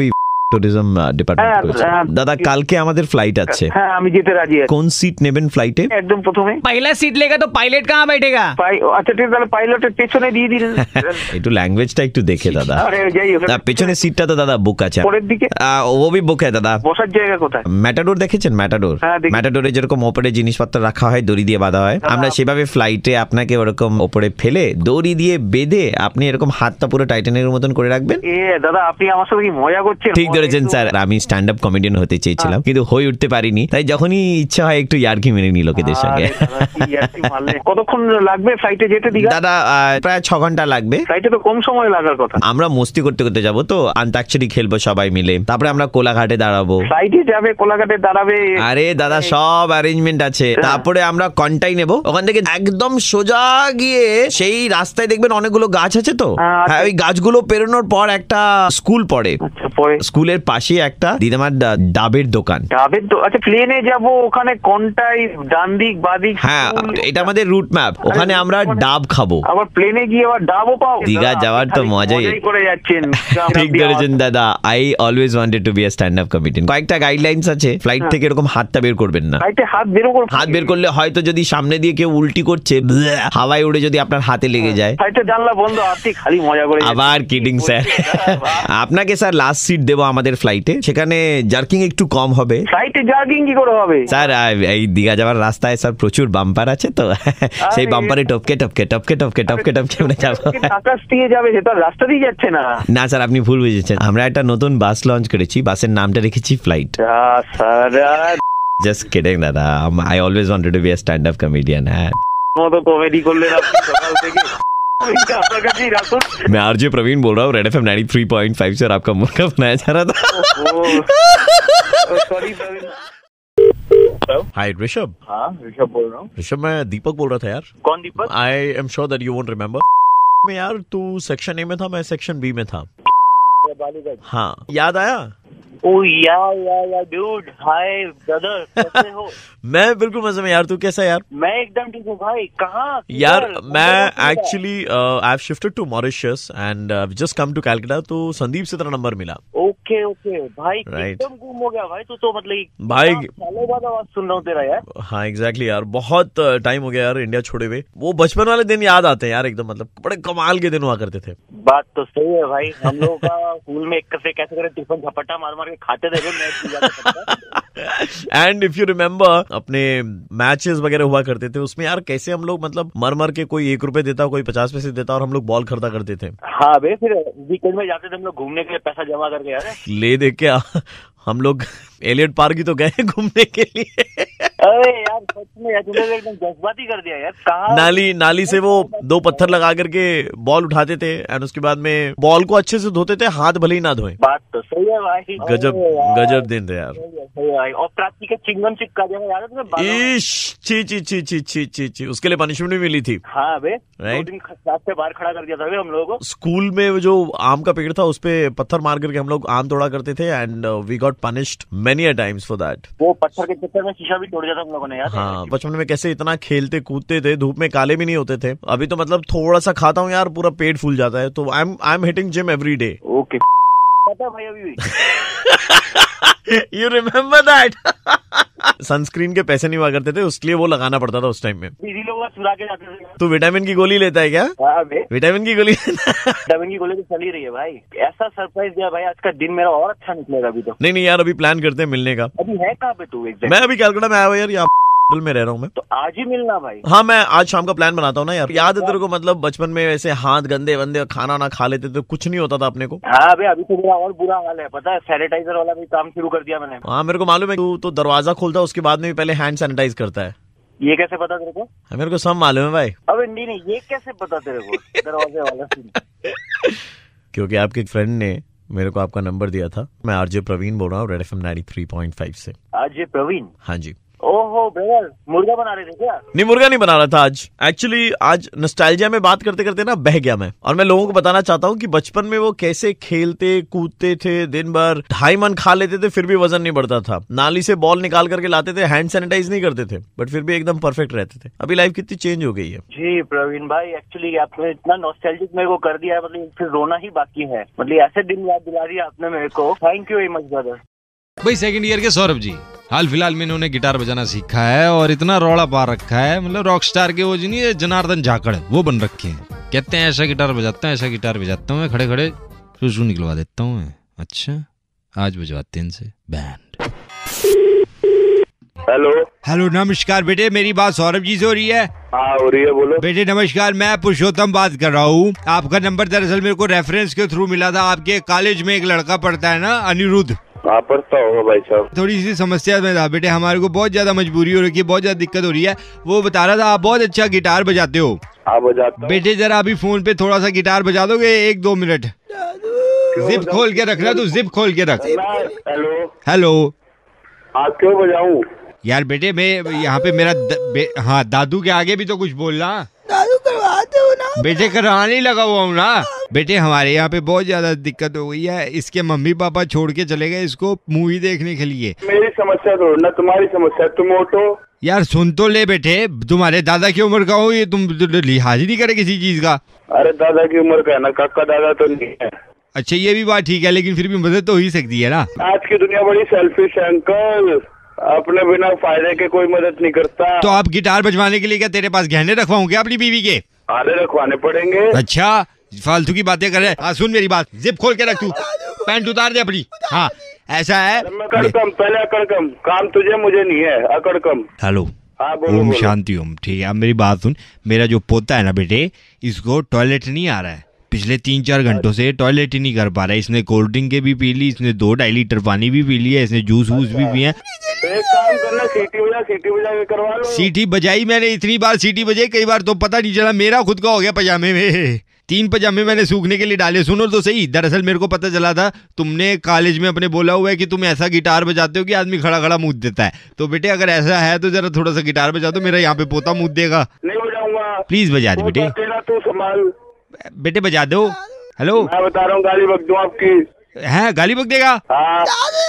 ট্যুরিজম ডিপার্টমেন্ট করেছে। দাদা কালকে আমাদের ফ্লাইট আছে, হ্যাঁ আমি যেতে রাজি আছি। কোন সিট নেবেন ফ্লাইটে? একদম প্রথমে। पहला सीट लेगा तो पायलट कहाँ बैठेगा? আচ্ছা ঠিক আছে, তাহলে পাইলটের পেছনে দিয়ে দিন। একটু ল্যাঙ্গুয়েজটা একটু দেখে দাদা। আরে যাই হোক, পেছনের সিটটা তো দাদা বুক আছে, পরের দিকে ও भी বুক है দাদা। বসার জায়গা কোথায়? ম্যাটাডোর দেখেছেন? ম্যাটাডোর, হ্যাঁ, দেখি। ম্যাটাডোরে যেরকম ওপরে জিনিসপত্র রাখা হয়, দড়ি দিয়ে বাঁধা হয়, আমরা সেভাবে ফ্লাইটে আপনাকে ওরকম ওপরে ফেলে দড়ি দিয়ে বেঁধে আপনি এরকম হাতটা পুরো টাইটানের মতন করে রাখবেন। দাদা আপনি আমার সাথে কি মজা করছেন? ঠিক ধরেছেন স্যার, আমি স্ট্যান্ড আপ কমেডিয়ান হতে চেয়েছিলাম কিন্তু হয়ে উঠতে পারিনি, তাই যখনই ইচ্ছা হয় একটু ইয়ার্কি মেরে নি লোকেদের সঙ্গে। কতক্ষণ লাগবে ফ্লাইটে যেতে? দাদা প্রায় 6 ঘন্টা লাগবে। ফ্লাইটে তো কম সময় লাগার কথা। আমরা মস্তি করতে করতে যাবো তো, আন্তাক্ষরী খেলবো সবাই মিলে, তারপরে আমরা কোলাঘাটে দাঁড়াবো। ফ্লাইটে যাবে, কোলাঘাটে দাঁড়াবে? আরে দাদা সব অ্যারেঞ্জমেন্ট আছে। তারপরে আমরা কন্টাই নেবো, ওখান থেকে একদম সোজা গিয়ে সেই রাস্তায় দেখবেন অনেকগুলো গাছ আছে তো, হ্যাঁ ওই গাছগুলো পেরোনোর পর একটা স্কুল পড়ে, স্কুলের পাশে একটা দিদামার ডাবের দোকান। আচ্ছা প্লেনে যাব, ওখানে কোনটাই ডান দিক বাদিক? হ্যাঁ এটা আমাদের রুট ম্যাপ, ওখানে আমরা ডাব খাবো। আবার প্লেনে গিয়ে আবার ডাবও পাও? দীঘা যাওয়ার তো মজাই করে যাচ্ছেন। ঠিক ধরেছেন দাদা, I always wanted to be a stand up comedian. কয়েকটা গাইডলাইন্স আছে, ফ্লাইট থেকে এরকম হাতটা বের করবেন না। ফ্লাইটে হাত বের করলে হয়তো যদি সামনে দিয়ে কেউ উল্টি করছে, হাওয়ায় উড়ে যদি আপনার হাতে লেগে যায়। ফ্লাইটে জানলা বন্ধ, আপনি খালি মজা করে। আবার কিডিং স্যার, আপনাকে স্যার লাস্ট সিট দেবো আমাদের ফ্লাইটে, সেখানে জার্কিং একটু কম হবে। ফ্লাইটে জার্কিং কি করে হবে স্যার? এই দীঘা যাওয়ার রাস্তায় স্যার প্রচুর বাম্পার আছে তো, সেই বাম্পারে টপকে টপকে টপকে টপকে টপকে টপকে আমরা যাবো। আকাশ দিয়ে যাবে, সেটা রাস্তা দিয়ে যাচ্ছে না। না স্যার আপনি ভুল বুঝেছেন, আমরা একটা নতুন বাস লঞ্চ করেছি, বাসের নামটা রেখেছি ফ্লাইট। জাস্ট কিডিং দাদা, I always wanted to be a stand up comedian. হ্যাঁ মতো কমেডি করলেন আপনি সকাল থেকে। मैं आरजे प्रवीण बोल रहा हूँ, रेड एफएम 93.5 से, और आपका मुर्गा बनाया जा रहा था। हाय ऋषभ। हाँ ऋषभ बोल रहा हूँ। ऋषभ मैं दीपक बोल रहा था यार। कौन Deepak? I am sure that you won't remember मैं यार, तू सेक्शन ए में था, मैं सेक्शन बी में था। हाँ याद आया? ओह या डूड, हाय ब्रदर, कैसे हो? मैं बिल्कुल मजे में यार, तू कैसा यार? मैं एकदम ठीक हूँ भाई। कहाँ यार? मैं actually I have shifted to Mauritius and just come to Calcutta, तो संदीप से तेरा नंबर मिला। ओके भाई, एकदम गुम हो गया भाई, तू तो मतलब भाई सालों बाद आवाज सुन रहा हूँ तेरा यार। हाँ एग्जैक्टली यार, बहुत टाइम हो गया यार इंडिया छोड़े हुए। वो बचपन वाले दिन याद आते हैं यार एकदम, मतलब बड़े कमाल के दिन हुआ करते थे। बात तो सही है भाई, हम लोग का स्कूल में एक से कैसे करे टिफिन झपट्टा मार मार के खाते थे। एंड इफ यू रिमेम्बर, अपने मैचेस वगैरह हुआ करते थे, उसमें यार कैसे हम लोग मतलब मर मर के, कोई 1 रुपए देता, कोई 50 पैसे देता, और हम लोग बॉल खरीदा करते थे। हाँ बे, फिर वीकेंड में जाते थे हम लोग घूमने के लिए, पैसा जमा करके यार। ले दे क्या हम लोग एलियट पार्क ही तो गए घूमने के लिए। अरे यार सच में यार, तुमने एकदम जज्बाती कर दिया यार। कहाँ नाली से वो 2 पत्थर लगा करके बॉल उठाते थे, एंड उसके बाद में बॉल को अच्छे से धोते थे, हाथ भले ही ना धोए। बात तो सही है भाई, गजब दिन थे यार। और प्राची के चिंगम चिपका दिया याद है तुम्हें? इश ची उसके लिए पनिशमेंट भी मिली थी। हाँ बे, राइट, 2 दिन क्लास से बाहर खड़ा कर दिया था हम लोगों को। स्कूल में जो आम का पेड़ था, उस पे पत्थर मार करके हम लोग आम तोड़ा करते थे, and we got punished many a times for that. वो पत्थर के चक्कर में शीशा भी तोड़ दिया था हम लोगों ने यार। हाँ बचपन में कैसे इतना खेलते कूदते थे, धूप में काले भी नहीं होते थे। अभी तो मतलब थोड़ा सा खाता हूँ यार, पूरा पेट फूल जाता है, तो I am hitting gym every day. Okay भाई अभी भी यू रिमेम्बर दैट? सनस्क्रीन के पैसे नहीं हुआ करते थे, उसके लिए वो लगाना पड़ता था उस टाइम में। दीदी लोग चुरा के जाते थे। तू विटामिन की गोली लेता है क्या? हाँ विटामिन की गोली विटामिन की गोली तो चल ही रही है भाई। ऐसा सरप्राइज दिया भाई, आज का दिन मेरा और अच्छा निकलेगा अभी तो। नहीं यार, अभी प्लान करते हैं मिलने का। अभी है कहाँ पे तू? मैं अभी कैलकाटा में आया हुआ यार, यहाँ में रह रहा हूँ मैं। तो आज ही मिलना भाई। हाँ मैं आज शाम का प्लान बनाता हूँ ना यार। याद है तेरे को, मतलब बचपन में ऐसे हाथ गंदे वंदे खाना ना खा लेते तो कुछ नहीं होता था अपने को। हाँ भाई अभी तो मेरा और बुरा हाल है, पता है, सैनिटाइजर वाला भी काम शुरू कर दिया मैंने। हाँ मेरे को मालूम है, तू तो दरवाजा खोलता है, उसके बाद में भी पहले हैंड सैनिटाइज करता है। ये कैसे पता तेरे को? मेरे को सब मालूम है भाई। अब नहीं, ये कैसे पता तेरे को दरवाजे वाला? क्योंकि आपके एक फ्रेंड ने मेरे को आपका नंबर दिया था। मैं आरजे प्रवीण बोल रहा हूँ, रेड एफएम 93.5 से। आरजे प्रवीण? हाँ जी। ओहो ब्रदर, मुर्गा बना रहे थे क्या? नहीं, मुर्गा नहीं बना रहा था आज। एक्चुअली आज नॉस्टैल्जिया में बात करते करते ना बह गया मैं, और मैं लोगों को बताना चाहता हूँ कि बचपन में वो कैसे खेलते कूदते थे, दिन भर 2.5 मन खा लेते थे फिर भी वजन नहीं बढ़ता था, नाली से बॉल निकाल करके लाते थे, हैंड सैनिटाइज नहीं करते थे, बट फिर भी एकदम परफेक्ट रहते थे। अभी लाइफ कितनी चेंज हो गई है। जी प्रवीण भाई, एक्चुअली आपने इतना नॉस्टैल्जिक मेरे को कर दिया है, मतलब फिर रोना ही बाकी है, मतलब ऐसे दिन याद दिला दिया आपने मेरे को। Thank you very much brother. भाई सेकंड ईयर के सौरभ जी हाल फिलहाल में इन्होंने गिटार बजाना सीखा है और इतना रौला पा रखा है, मतलब रॉक स्टार के वो जी नहीं जनार्दन झाकड़ वो बन रखे हैं। कहते हैं ऐसा गिटार बजाता हूँ, ऐसा गिटार बजाता हूँ मैं, खड़े खड़े सुसु निकलवा देता हूँ मैं। अच्छा, आज बजवाते हैं इनसे बैंड। हेलो नमस्कार बेटे, मेरी बात सौरभ जी से हो रही है? हाँ हो रही है, बोलो। बेटे नमस्कार, मैं पुरुषोत्तम बात कर रहा हूँ। आपका नंबर दरअसल मेरे को रेफरेंस के थ्रू मिला था। आपके कॉलेज में एक लड़का पढ़ता है ना, अनिरुद्ध। हाँ पढ़ता होगा भाई साहब। थोड़ी सी समस्या में था बेटे, हमारे को बहुत ज्यादा मजबूरी हो रही है, बहुत ज्यादा दिक्कत हो रही है। वो बता रहा था आप बहुत अच्छा गिटार बजाते हो। हाँ बजाता हूँ। बेटे जरा अभी फोन पे थोड़ा सा गिटार बजा दोगे 1-2 मिनट? जिप खोल के रखना, तू जिप खोल के रख। हेलो आप क्यों बजाऊं? यार बेटे मैं यहाँ पे मेरा हाँ दादू के आगे भी तो कुछ बोलना। दादू करवाते हो ना? बेटे कराने ही लगा हुआ हूँ ना। बेटे हमारे यहाँ पे बहुत ज्यादा दिक्कत हो गई है, इसके मम्मी पापा छोड़ के चले गए इसको मूवी देखने के लिए। मेरी समस्या छोड़ना, तुम्हारी समस्या, तुम उठो। यार सुन तो ले बेटे, तुम्हारे दादा की उम्र का हो ये, तुम लिहाज ही नहीं करे किसी चीज का। अरे दादा की उम्र का है ना, काका दादा तो नहीं है। अच्छा ये भी बात ठीक है, लेकिन फिर भी मदद तो हो ही सकती है ना। आज की दुनिया बड़ी सेल्फिश है अंकल, अपने बिना फायदे के कोई मदद नहीं करता। तो आप गिटार बजवाने के लिए क्या तेरे पास गहने रखवाऊं क्या अपनी बीवी के? आधे रखवाने पड़ेंगे। अच्छा फालतू की बातें कर रहे हैं। हाँ सुन मेरी बात, जिप खोल के रख, तू पैंट उतार दे अपनी। हाँ ऐसा है, अकड़कम पहले अकड़कम, काम तुझे मुझे नहीं है, अकड़कम। हेलो ओम शांति ओम। ठीक है अब मेरी बात सुन, मेरा जो पोता है ना बेटे, इसको टॉयलेट नहीं आ रहा है, पिछले 3-4 घंटों से टॉयलेट ही नहीं कर पा रहा है। इसने कोल्ड ड्रिंक के भी पी ली, इसने 2-2.5 लीटर पानी भी पी लिया, इसने जूस वूस भी पिए। एक काम करना, सीटी बजा के करवा लो। सीटी बजाई मैंने, इतनी बार सीटी बजाई, कई बार तो पता नहीं चला मेरा खुद का हो गया पजामे में। 3 पजामे मैंने सूखने के लिए डाले। सुनो तो सही, दरअसल मेरे को पता चला था तुमने कॉलेज में अपने बोला हुआ है कि तुम ऐसा गिटार बजाते हो कि आदमी खड़ा खड़ा मूद देता है। तो बेटे अगर ऐसा है तो जरा थोड़ा सा गिटार बजा दो, मेरा यहाँ पे पोता मूद देगा। नहीं बजाऊंगा, प्लीज बजा दे बेटे। तेरा तू संभाल बेटे बजा दो। हेलो मैं बता रहा हूँ, गाली बक दूं आपकी। है गाली बक देगा? हाँ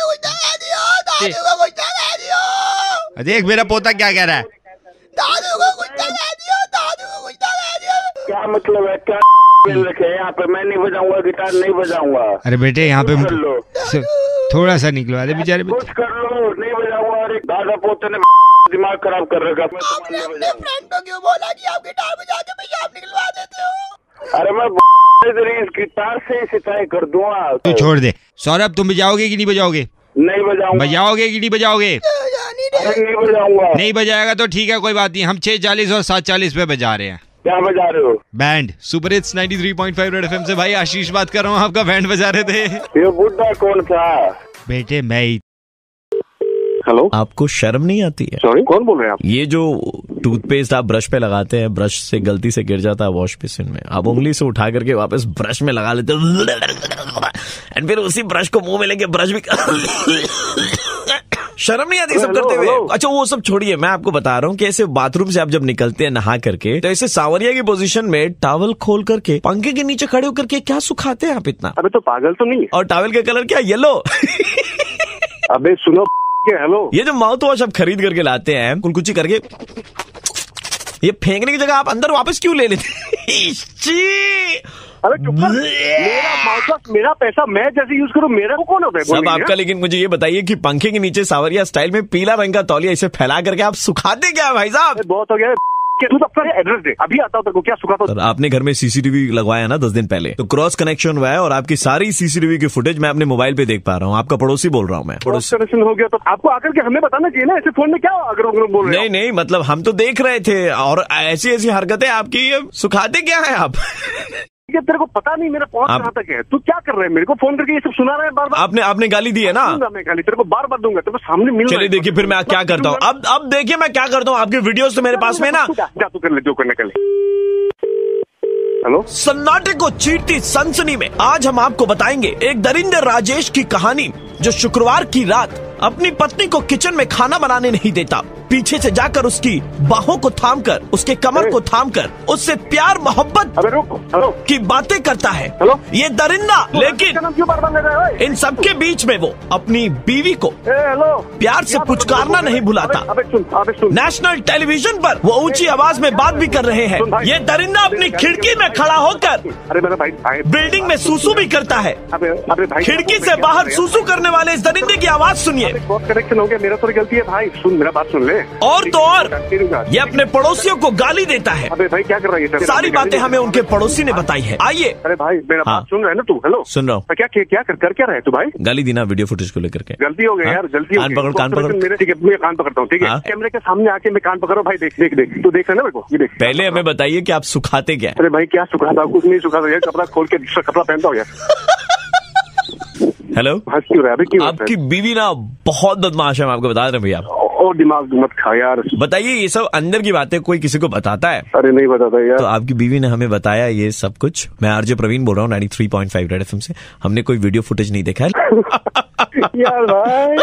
देख मेरा पोता क्या कह रहा है। दादू को कुछ कह दियो, दादू को कुछ कह दियो। क्या मतलब है, क्या रखे यहाँ पे? मैं नहीं बजाऊंगा गिटार, नहीं बजाऊंगा। अरे बेटे यहाँ पे थोड़ा सा निकलवा दे बेचारे। कुछ कर लो, नहीं बजाऊंगा। और एक दादा पोते ने दिमाग खराब कर रखा। आपने अपने फ्रेंड को क्यों बोला कि आप गिटार बजा के पेशाब निकलवा देते हो? अरे मैं इस गिटार से सिताई कर दूंगा। तू छोड़ दे। सौरभ तुम बजाओगे कि नहीं बजाओगे? नहीं बजाऊंगा। बजाओगे कि नहीं बजाओगे? नहीं बजाऊंगा। नहीं बजाएगा तो ठीक है, कोई बात नहीं। हम 6:40 और 7:40 पे बजा रहे हैं। क्या बजा रहे हो? Band super hits 93.5 red FM से। भाई आशीष बात कर रहा हूँ, आपका बैंड बजा रहे थे। ये बुड्ढा कौन था? बेटे मैं ही। हेलो, आपको शर्म नहीं आती है? सॉरी कौन बोल रहे हैं आप? ये जो टूथपेस्ट आप ब्रश पे लगाते हैं, ब्रश से गलती से गिर जाता है वॉश बेसिन में, आप उंगली से उठा करके वापस ब्रश में लगा लेते हो, एंड फिर उसी ब्रश को मुंह में लेके ब्रश भी शर्म नहीं आती सब करते हुए? अच्छा वो सब छोड़िए, मैं आपको बता रहा हूँ कि ऐसे बाथरूम से आप जब निकलते हैं नहा करके, तो ऐसे सांवरिया की पोजीशन में टॉवल खोल करके पंखे के नीचे खड़े होकर के क्या सुखाते हैं आप इतना? अबे तो पागल तो नहीं? और टॉवल का कलर क्या, येलो? अबे सुनो हेलो, ये जो माउथ वॉश आप खरीद करके लाते हैं कुलकुची करके, ये फेंकने की जगह आप अंदर वापस क्यों ले लेते? अरे चुप कर, मेरा माउथ, मेरा पैसा मैं जैसे यूज करूं, मेरा को कौन होता है सब आपका। लेकिन मुझे ये बताइए कि पंखे के नीचे सावरिया स्टाइल में पीला रंग का तौलिया इसे फैला करके आप सुखाते क्या भाई साहब? बहुत हो गया, तू अपना एड्रेस दे, अभी आता हूं तेरे को, क्या सुखाता हूं? आपने घर में सीसीटीवी लगवाया ना 10 दिन पहले, तो क्रॉस कनेक्शन हुआ है और आपकी सारी सीसीटीवी की फुटेज मैं अपने मोबाइल पे देख पा रहा हूँ। आपका पड़ोसी बोल रहा हूँ मैं। क्रॉस कनेक्शन हो गया तो आपको आकर के हमें बताना चाहिए ना, ऐसे फोन में क्या अगर बोल रहे? नहीं मतलब हम तो देख रहे थे, और ऐसी ऐसी हरकतें आपकी, सुखाते क्या है आप? तेरे को पता नहीं मेरा पहुंच कहाँ तक है? तू क्या कर रहे हैं? मेरे को फोन करके ये सब सुना रहा है बार बार। आपने गाली दी है ना? मैं गाली तेरे को बार बार दूंगा, तेरे को सामने मिल। चलिए देखिए फिर मैं क्या करता हूँ। अब देखिए मैं क्या करता हूँ, आपके वीडियोस तो मेरे पास में ना। जा तू कर ले जो करने के लिए। हेलो, सन्नाटे को चीरती सनसनी में आज हम आपको बताएंगे एक दरिंदे राजेश की कहानी, जो शुक्रवार की रात अपनी पत्नी को किचन में खाना बनाने नहीं देता, पीछे से जाकर उसकी बाहों को थामकर, उसके कमर को थामकर उससे प्यार मोहब्बत की बातें करता है ये दरिंदा। लेकिन इन सबके बीच में वो अपनी बीवी को प्यार से पुचकारना नहीं भुलाता। नेशनल टेलीविजन पर वो ऊंची आवाज में बात भी कर रहे हैं। ये दरिंदा अपनी खिड़की में खड़ा होकर बिल्डिंग में सूसू भी करता है। खिड़की से बाहर सूसू करने वाले इस दरिंदे की आवाज सुनिए। कनेक्शन हो गया, मेरा थोड़ी गलती है भाई, सुन मेरा बात सुन ले। और तो और ये अपने पड़ोसियों को गाली देता है। अबे भाई क्या कर रही है? सारी बातें हमें उनके पड़ोसी ने बताई है। आइए। अरे भाई मेरा बात सुन रहा है ना तू? हेलो, सुन रहा हूँ। क्या कर क्या रहे तू भाई? गाली दी ना वीडियो फुटेज को लेकर के। गलती हो गई यार, गलती हो गई। कान पकड़। मेरे ठीक है, मैं कान पकड़ता हूँ, ठीक है? कैमरे के सामने आके मैं कान पकड़ रहा हूँ भाई। देख देख देख, तू देख रहा है ना मेरे को? ये देख। पहले हमें बताइए कि आप सुखाते क्या? अरे भाई क्या सुखाता? कुछ नहीं सुखाता यार, कपड़ा खोल के दूसरा कपड़ा पहनता हूँ यार। हेलो, हंस क्यों रहा है? क्यों? आपकी बीवी ना बहुत बदमाश है, हम आपको बता रहे हैं भैया। और दिमाग मत खा यार। बताइए, ये सब अंदर की बातें कोई किसी को बताता है? अरे नहीं बताता यार। तो आपकी बीवी ने हमें बताया ये सब कुछ। मैं आरजे प्रवीण बोल रहा हूँ 93.5 रेड एफएम से। हमने कोई वीडियो फुटेज नहीं देखा है। यार भाई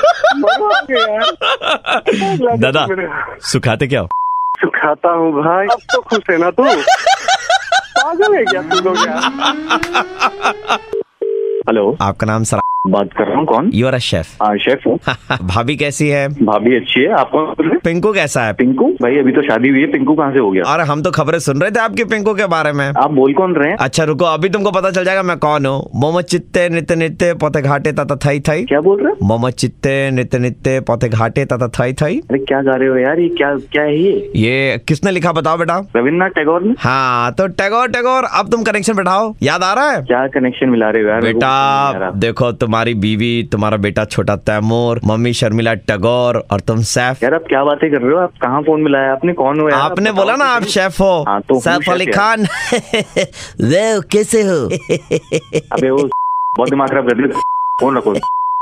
दादा, सुखाते क्या हो? सुखाता हूँ भाई। अब तो खुश है ना तू? पागल है क्या तू लोग यार? हेलो, आपका नाम सर? बात कर रहा हूँ। कौन? You are a chef? हाँ शेफ हूँ। भाभी कैसी है? भाभी अच्छी है। आपको? पिंकू कैसा है? पिंकू भाई अभी तो शादी हुई है, पिंकू कहाँ से हो गया? अरे हम तो खबरें सुन रहे थे आपके पिंकू के बारे में। आप बोल कौन रहे हैं? अच्छा रुको, अभी तुमको पता चल जाएगा मैं कौन हूँ। मोमो चित्ते नित्य नित्य पोते घाटे तथा थई थई। क्या बोल रहे हैं? मोमो चित्ते नित्य नित्य पोते घाटे तथा थई थई। अरे क्या गा रहे हो यार? ये क्या है ये किसने लिखा बताओ बेटा? रविन्द्रनाथ टैगोर ने। हाँ तो टैगोर। अब तुम कनेक्शन बैठाओ, याद आ रहा है? क्या कनेक्शन मिला रहे हो यार? बेटा देखो, तुम्हारी बीवी, तुम्हारा बेटा छोटा तैमूर, मम्मी शर्मिला टैगोर और तुम सैफ। यार आप क्या बातें कर रहे हो? आप कहाँ फोन मिलाया आपने? कौन हो यार? आपने बोला ना आप शेफ हो। हाँ, तो सैफ अली खान। वे कैसे हो? अबे वो बहुत दिमाग खराब कर रहे हो। फोन रखो।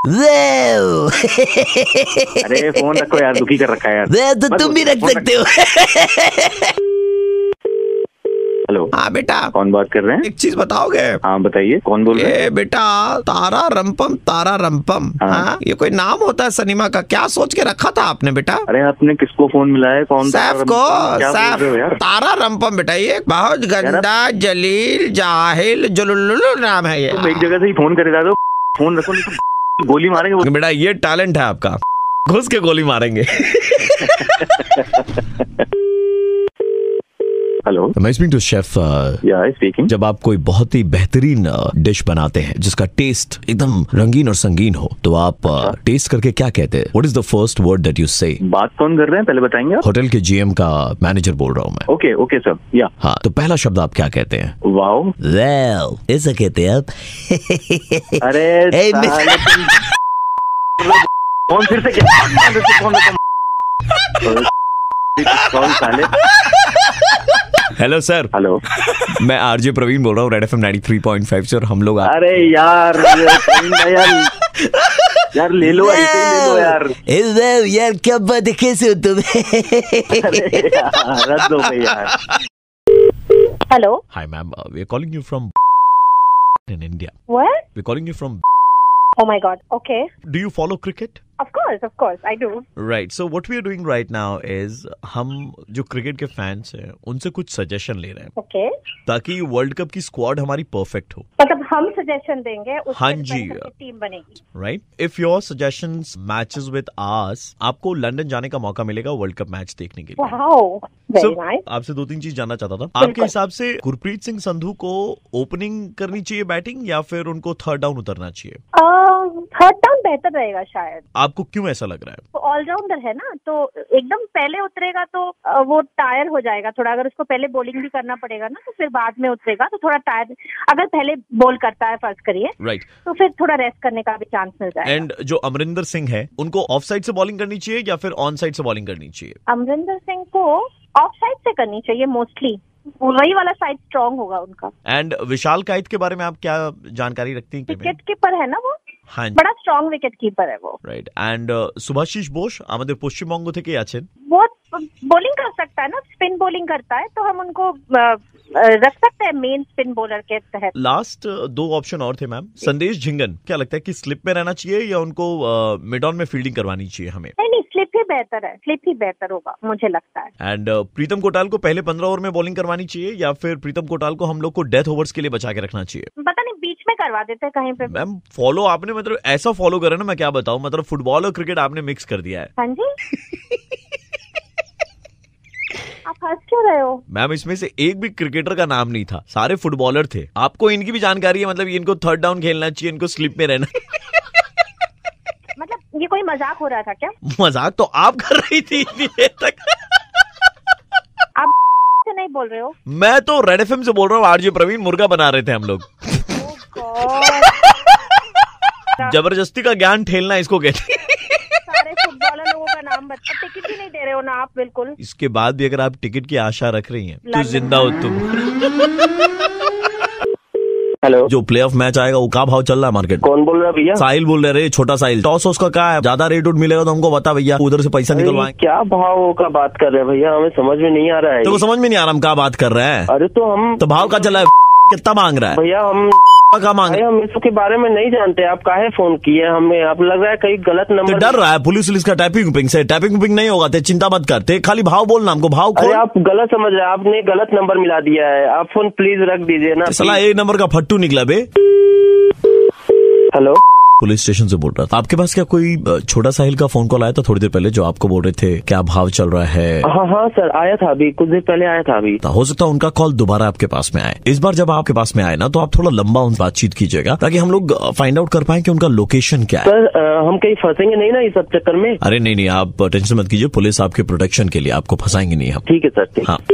अरे फोन रखो यार, दुखी कर रखा है यार। तो तुम भी रख सकते हो। हेलो। हाँ बेटा। कौन बात कर रहे हैं? एक चीज बताओगे? हाँ बताइए, कौन बोल रहे हैं? बेटा तारा रंपम। हाँ ये कोई नाम होता है सिनेमा का? क्या सोच के रखा था आपने बेटा? अरे आपने किसको फोन मिलाया? कौन? सैफ को। सैफ तारा रंपम बेटा, ये बहुत गंदा जलील जाहिल जुलुलुलु नाम है ये। एक जगह से ही फोन करे जाते हो। फोन रखो, नहीं गोली मारेंगे बेटा। ये टैलेंट है आपका, घुस के गोली मारेंगे। हेलो, मैं स्पीकिंग टू शेफ। स्पीकिंग। जब आप कोई बहुत ही बेहतरीन डिश बनाते हैं जिसका टेस्ट एकदम रंगीन और संगीन हो, तो आप टेस्ट करके क्या कहते हैं? What is the first word that you say? बात कौन कर रहे हैं पहले बताएंगे आप? होटल के जीएम का मैनेजर बोल रहा हूँ मैं। Okay sir. या हाँ, तो पहला शब्द आप क्या कहते हैं? वाओ। वेल, ऐसा कहते हैं आप? अरे कौन फिर से हेलो सर। हेलो, मैं आरजे प्रवीण बोल रहा हूँ रेड एफएम 93.5 से, और हम लोग अरे यार यार ले लो, ऐसे ही ले लो यार। यार क्या बात है, कैसे हो तुम? रद्द हो गई यार। Hello. Hi ma'am, we are calling you from in India. What? We're calling you from. Oh my God. Okay. Do you follow cricket? Of course, I do. Right. So what we are doing right now is हम जो cricket के fans हैं उनसे कुछ suggestion ले रहे हैं। Okay. ताकि वर्ल्ड कप की स्क्वाड हमारी परफेक्ट हो। मतलब हम सजेशन देंगे, उसके हाँ बाद जी, टीम बनेगी। Right. If your suggestions matches with ours, आपको लंदन जाने का मौका मिलेगा वर्ल्ड कप मैच देखने के लिए। Wow, very nice. आपसे 2-3 चीज जानना चाहता था। आपके हिसाब से गुरप्रीत सिंह संधू को ओपनिंग करनी चाहिए बैटिंग, या फिर उनको थर्ड डाउन उतरना चाहिए? थर्ड डाउन बेहतर रहेगा शायद। आपको क्यों ऐसा लग रहा है? तो ऑलराउंडर है ना, तो एकदम पहले उतरेगा तो वो टायर हो जाएगा थोड़ा। अगर उसको पहले बॉलिंग भी करना पड़ेगा ना, तो फिर बाद में उतरेगा तो थोड़ा टायर। अगर पहले बॉल करता है फर्स्ट करिए, राइट, तो फिर थोड़ा रेस्ट करने का भी चांस मिल जाएगा। एंड जो अमरिंदर सिंह है, उनको ऑफ साइड से बॉलिंग करनी चाहिए या फिर ऑन साइड से बॉलिंग करनी चाहिए? अमरिंदर सिंह को ऑफ साइड से करनी चाहिए मोस्टली, वही वाला साइड स्ट्रांग होगा उनका। एंड विशाल कायत के बारे में आप क्या जानकारी रखती हैं? विकेट कीपर है ना वो। हाँ, बड़ा स्ट्रॉन्ग विकेट कीपर है वो। राइट। एंड सुभाशीष बोस আমাদের পশ্চিমবঙ্গ থেকে আছেন। वो बॉलिंग कर सकता है ना, स्पिन बॉलिंग करता है, तो हम उनको रख सकते हैं मेन स्पिन बॉलर के तहत। लास्ट 2 ऑप्शन और थे मैम। संदेश झिंगन, क्या लगता है कि स्लिप में रहना चाहिए या उनको मिड ऑन में फील्डिंग करवानी चाहिए हमें? नहीं, स्लिप ही बेहतर है, स्लिप ही बेहतर होगा मुझे लगता है। एंड प्रीतम कोटाल को पहले 15 ओवर में बॉलिंग करवानी चाहिए या फिर प्रीतम कोटाल को हम लोग को डेथ ओवर्स के लिए बचा के रखना चाहिए? पता नहीं, बीच में करवा देते हैं कहीं पे। मैम फॉलो आपने मतलब ऐसा फॉलो करा ना, मैं क्या बताऊं, मतलब फुटबॉल और क्रिकेट आपने मिक्स कर दिया है। हाँ जी। आप हंस क्यों रहे हो? मैम इसमें से एक भी क्रिकेटर का नाम नहीं था, सारे फुटबॉलर थे। आपको इनकी भी जानकारी है, मतलब इनको थर्ड डाउन खेलना चाहिए, इनको स्लिप में रहना। मतलब ये कोई मजाक हो रहा था क्या? मजाक तो आप कर रही थी इतनी देर तक। आप से नहीं बोल रहे हो? मैं तो रेड एफएम से बोल रहा हूँ, आरजे प्रवीण मुर्गा बना रहे थे हम लोग। जबरदस्ती का ज्ञान ठेलना इसको कहते हैं। सारे फुटबॉलर लोगों का नाम बता, टिकट ही नहीं दे रहे हो ना आप बिल्कुल। इसके बाद भी अगर आप टिकट की आशा रख रही हैं तो जिंदा हो तुम। हेलो, जो प्ले ऑफ मैच आएगा वो क्या भाव चल रहा है मार्केट? कौन बोल रहा है भैया? साहिल बोल रहे रे, छोटा साहिल। टॉस उसका क्या है, ज्यादा रेट उठ मिलेगा तो हमको बता भैया, उधर से पैसा निकलवाएं। क्या भाव का बात कर रहे हैं भैया, हमें समझ में नहीं आ रहा है। तो समझ में नहीं आ रहा हम क्या बात कर रहे हैं। अरे तो हम तो भाव का चला है, कितना मांग रहा है भैया? हम क्या मांग रहे हैं? हम इसके बारे में नहीं जानते, आप काहे फोन किए हमें? आप लग रहा है कहीं गलत नंबर। तो डर रहा है पुलिस का टैपिंग से? टैपिंग नहीं होगा तो चिंता मत करते, खाली भाव बोलना हमको, भाव खोल। अरे आप गलत समझ रहे हैं, आपने गलत नंबर मिला दिया है। आप फोन प्लीज रख दीजिए ना। साला एक नंबर का फट्टू निकला बे। हेलो, पुलिस स्टेशन से बोल रहा था। आपके पास क्या कोई छोटा साहिल का फोन कॉल आया था थोड़ी देर पहले, जो आपको बोल रहे थे क्या भाव चल रहा है? हाँ सर, आया था अभी, कुछ देर पहले आया था अभी। हो सकता है उनका कॉल दोबारा आपके पास में आए। इस बार जब आपके पास में आए ना तो आप थोड़ा लंबा उनसे बातचीत कीजिएगा ताकि हम लोग फाइंड आउट कर पाए कि उनका लोकेशन क्या है। सर हम कहीं फंसेंगे नहीं ना इस सब चक्कर में? अरे नहीं, आप टेंशन मत कीजिए, पुलिस आपके प्रोटेक्शन के लिए, आपको फंसाएंगे नहीं हम। ठीक है सर, ठीक। हाँ।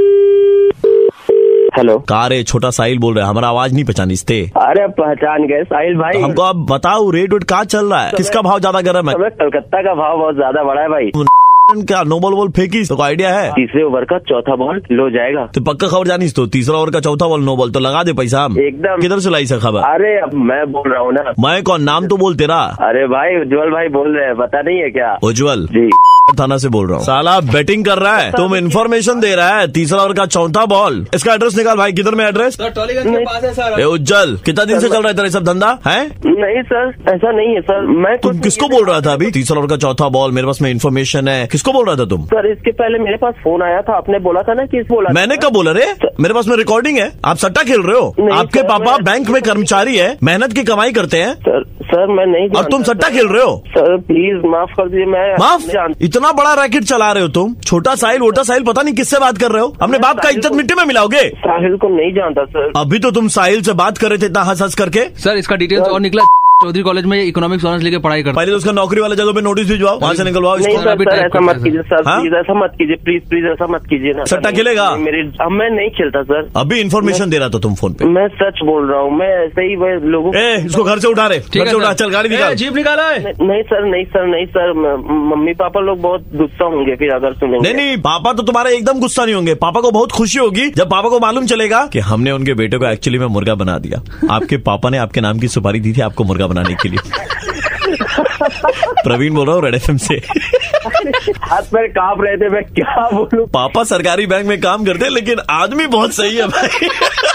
हेलो, कार है, छोटा साहिल बोल रहे हैं, हमारा आवाज नहीं पहचानी थे? अरे पहचान गए साहिल भाई। तो हमको आप बताओ रेट वेट क्या चल रहा है, किसका भाव ज्यादा गर्म है? कलकत्ता का भाव बहुत ज्यादा बढ़ा है भाई। क्या नो बॉल फेंकी तो आइडिया है? तीसरे ओवर का चौथा बॉल लो जाएगा। तो पक्का खबर जानी तो तीसरा ओवर का चौथा बॉल नो बॉल तो लगा दे पैसा हम। एकदम। किधर से लाई सा खबर? अरे अब मैं बोल रहा हूँ ना। मैं कौन, नाम तो बोल तेरा। अरे भाई उज्ज्वल भाई बोल रहे हैं, पता नहीं है क्या? उज्ज्वल जी, थाना से बोल रहा हूँ। साला बैटिंग कर रहा है, तुम इन्फॉर्मेशन दे रहा है। तीसरा ओवर का चौथा बॉल, इसका एड्रेस निकाल भाई, किधर में एड्रेस? टॉलीगंज के पास है सर। उज्जवल, कितना दिन से चल रहा है तेरा सब धंधा है? नहीं सर, ऐसा नहीं है सर। मैं तुम किसको बोल रहा था अभी? तीसरा ओवर का चौथा बॉल, मेरे पास में इन्फॉर्मेशन है, किसको बोल रहा था तुम? सर इसके पहले मेरे पास फोन आया था, आपने बोला था ना, किस बोला? मैंने कब बोला रे? मेरे पास में रिकॉर्डिंग है। आप सट्टा खेल रहे हो? आपके पापा बैंक में कर्मचारी है, मेहनत की कमाई करते हैं। सर मैं नहीं, और तुम सट्टा खेल रहे हो? सर प्लीज माफ कर दीजिए। मैं माफ? इतना बड़ा रैकेट चला रहे हो तुम? छोटा साहिल वोटा साहिल पता नहीं किससे बात कर रहे हो? अपने बाप का इज्जत मिट्टी में मिलाओगे? साहिल को नहीं जानता सर। अभी तो तुम साहिल से बात कर रहे थे इतना हंस हंस करके। सर इसका डिटेल्स और निकला, चौधरी कॉलेज में इकोनॉमिक्स ऑनर्स लेके पढ़ाई करता। पहले तो उसका नौकरी वाला जगह पे नोटिस भिजवाओ, वहाँ से निकलवाओ। नहीं सर, ऐसा मत कीजिए सर, प्लीज ऐसा मत कीजिए, प्लीज ऐसा मत कीजिए ना। सट्टा खेलेगा? मैं नहीं खेलता सर। अभी इन्फॉर्मेशन दे रहा था तुम फोन पे। मैं सच बोल रहा हूँ, मैं ऐसे ही लोगों। इसको घर से उठा रहे, घर से उठा, चल गाड़ी निकाल। जीप निकाला है? नहीं सर, नहीं सर, नहीं सर, मम्मी पापा लोग बहुत गुस्सा होंगे फिर अगर सुनेंगे। नहीं, पापा तो तुम्हारे एकदम गुस्सा नहीं होंगे। पापा को बहुत खुशी होगी जब पापा को मालूम चलेगा कि हमने उनके बेटे को एक्चुअली में मुर्गा बना दिया। आपके पापा ने आपके नाम की सुपारी दी थी आपको मुर्गा बनाने के लिए। प्रवीण बोल रहा हूँ रेड एफएम से। हाथ पैर कांप रहे थे, मैं क्या बोलूं। पापा सरकारी बैंक में काम करते हैं लेकिन आदमी बहुत सही है भाई।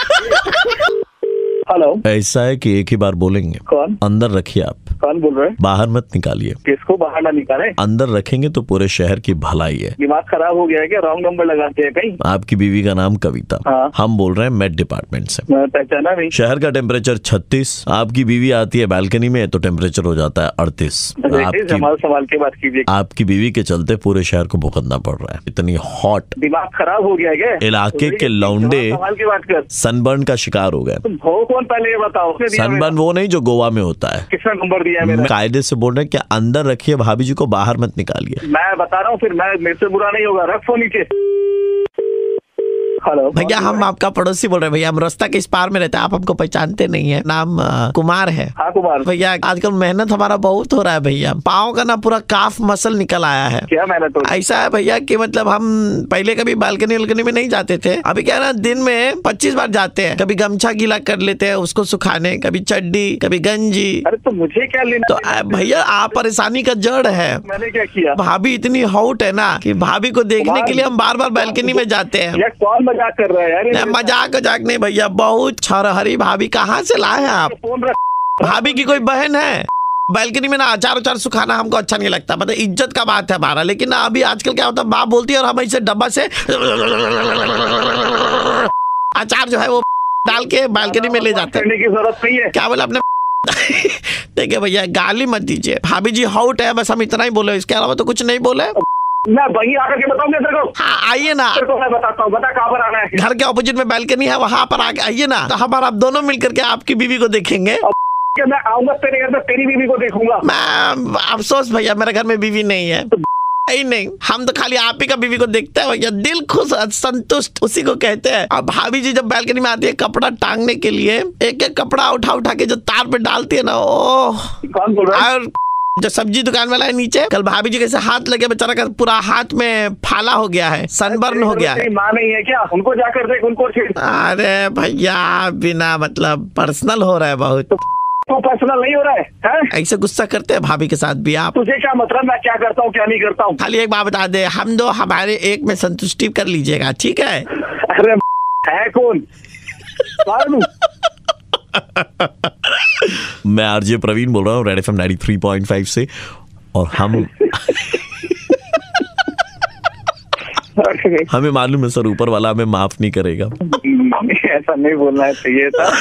हेलो, ऐसा है कि एक ही बार बोलेंगे। कौन? अंदर रखिए आप। कौन बोल रहे हैं? बाहर मत निकालिए। किसको बाहर ना निकाले? अंदर रखेंगे तो पूरे शहर की भलाई है। दिमाग खराब हो गया है क्या? रॉन्ग नंबर लगाते हैं कहीं? आपकी बीवी का नाम कविता। हाँ। हम बोल रहे हैं मेट डिपार्टमेंट से। पहचाना नहीं। शहर का टेम्परेचर 36, आपकी बीवी आती है बालकनी में तो टेम्परेचर हो जाता है 38। सवाल के बात कीजिए। आपकी बीवी के चलते पूरे शहर को भुगतना पड़ रहा है। इतनी हॉट, दिमाग खराब हो गया है। इलाके के लौंडे सवाल की बात कर, सनबर्न का शिकार हो गए। हो कौन पहले ये बताओ? सनबर्न वो नहीं जो गोवा में होता है। किसने नंबर दिया है? कायदे से बोल रहे हैं कि अंदर रखिए भाभी जी को, बाहर मत निकालिए। मैं बता रहा हूँ, फिर मेरे से बुरा नहीं होगा। रख फोन नीचे। हेलो भैया, हम आपका पड़ोसी बोल रहे हैं भैया, हम रास्ता के इस पार में रहते हैं, आप हमको पहचानते नहीं है। नाम कुमार है। हाँ कुमार भैया, आजकल मेहनत हमारा बहुत हो रहा है भैया, पाँव का ना पूरा काफ मसल निकल आया है। क्या मेहनत हो? ऐसा है भैया कि मतलब हम पहले कभी बालकनी वालकनी में नहीं जाते थे, अभी क्या ना दिन में 25 बार जाते हैं। कभी गमछा गीला कर लेते हैं उसको सुखाने, कभी चड्डी, कभी गंजी। अरे तो मुझे क्या लेना? तो भैया आप परेशानी का जड़ है। मैंने क्या किया? भाभी इतनी हॉट है ना कि भाभी को देखने के लिए हम बार बार बालकनी में जाते हैं। कौन मजाक कर रहा है यार? नहीं, मजाक नहीं भैया, बहुत छरहरी भाभी कहाँ से लाए हैं आप? फोन रख। भाभी की कोई बहन है? बालकनी में ना अचार सुखाना हमको अच्छा नहीं लगता, मतलब इज्जत का बात है हमारा। लेकिन ना अभी आजकल क्या होता है, माँ बोलती है और हम ऐसे डब्बा से अचार जो है वो डाल के बालकनी में ले जाते हैं। करने की जरूरत नहीं है। क्या बोला आपने? देखिए भैया, गाली मत दीजिए। भाभी जी हाउट है, बस हम इतना ही बोले, इसके अलावा तो कुछ नहीं बोले। मैं वहीं आकर के बताऊंगा तेरे को। हाँ आइए ना, तेरे को मैं बताता हूँ। बता कहाँ पर आना है? घर के ऑपोजिट में बालकनी है, वहाँ पर आके आइए ना, तो हमारा आप दोनों मिलकर के आपकी बीवी को देखेंगे। मैं आऊंगा तेरे घर में, तेरी बीवी को देखूंगा। मैं अफसोस भैया, मेरे घर में बीवी नहीं है। नहीं, हम तो खाली आप ही का बीवी को देखते हैं भैया, दिल खुश संतुष्ट उसी को कहते हैं। अब भाभी जी जब बालकनी में आती है कपड़ा टांगने के लिए, एक एक कपड़ा उठा के जो तार पे डालती है ना, ओह। कौन बोल रहा है? और जो सब्जी दुकान वाला है नीचे, कल भाभी जी कैसे हाथ लगे, बेचारा का पूरा हाथ में फाला हो गया है, सनबर्न हो गया है। माँ नहीं है क्या? उनको जाकर देख, उनको। अरे भैया बिना मतलब पर्सनल हो रहा है बहुत। तो पर्सनल नहीं हो रहा है? ऐसे गुस्सा करते हैं भाभी के साथ भी आप? तुझे क्या मतलब मैं क्या करता हूँ क्या नहीं करता हूँ? खाली एक बात बता दे, हम दो हमारे एक में संतुष्टि कर लीजिएगा, ठीक है? अरे है कौन? मैं आरजे प्रवीण बोल रहा हूँ, रेड एफएम 93.5 से, और हम हमें मालूम है सर, ऊपर वाला हमें माफ नहीं करेगा। ऐसा नहीं बोलना चाहिए था।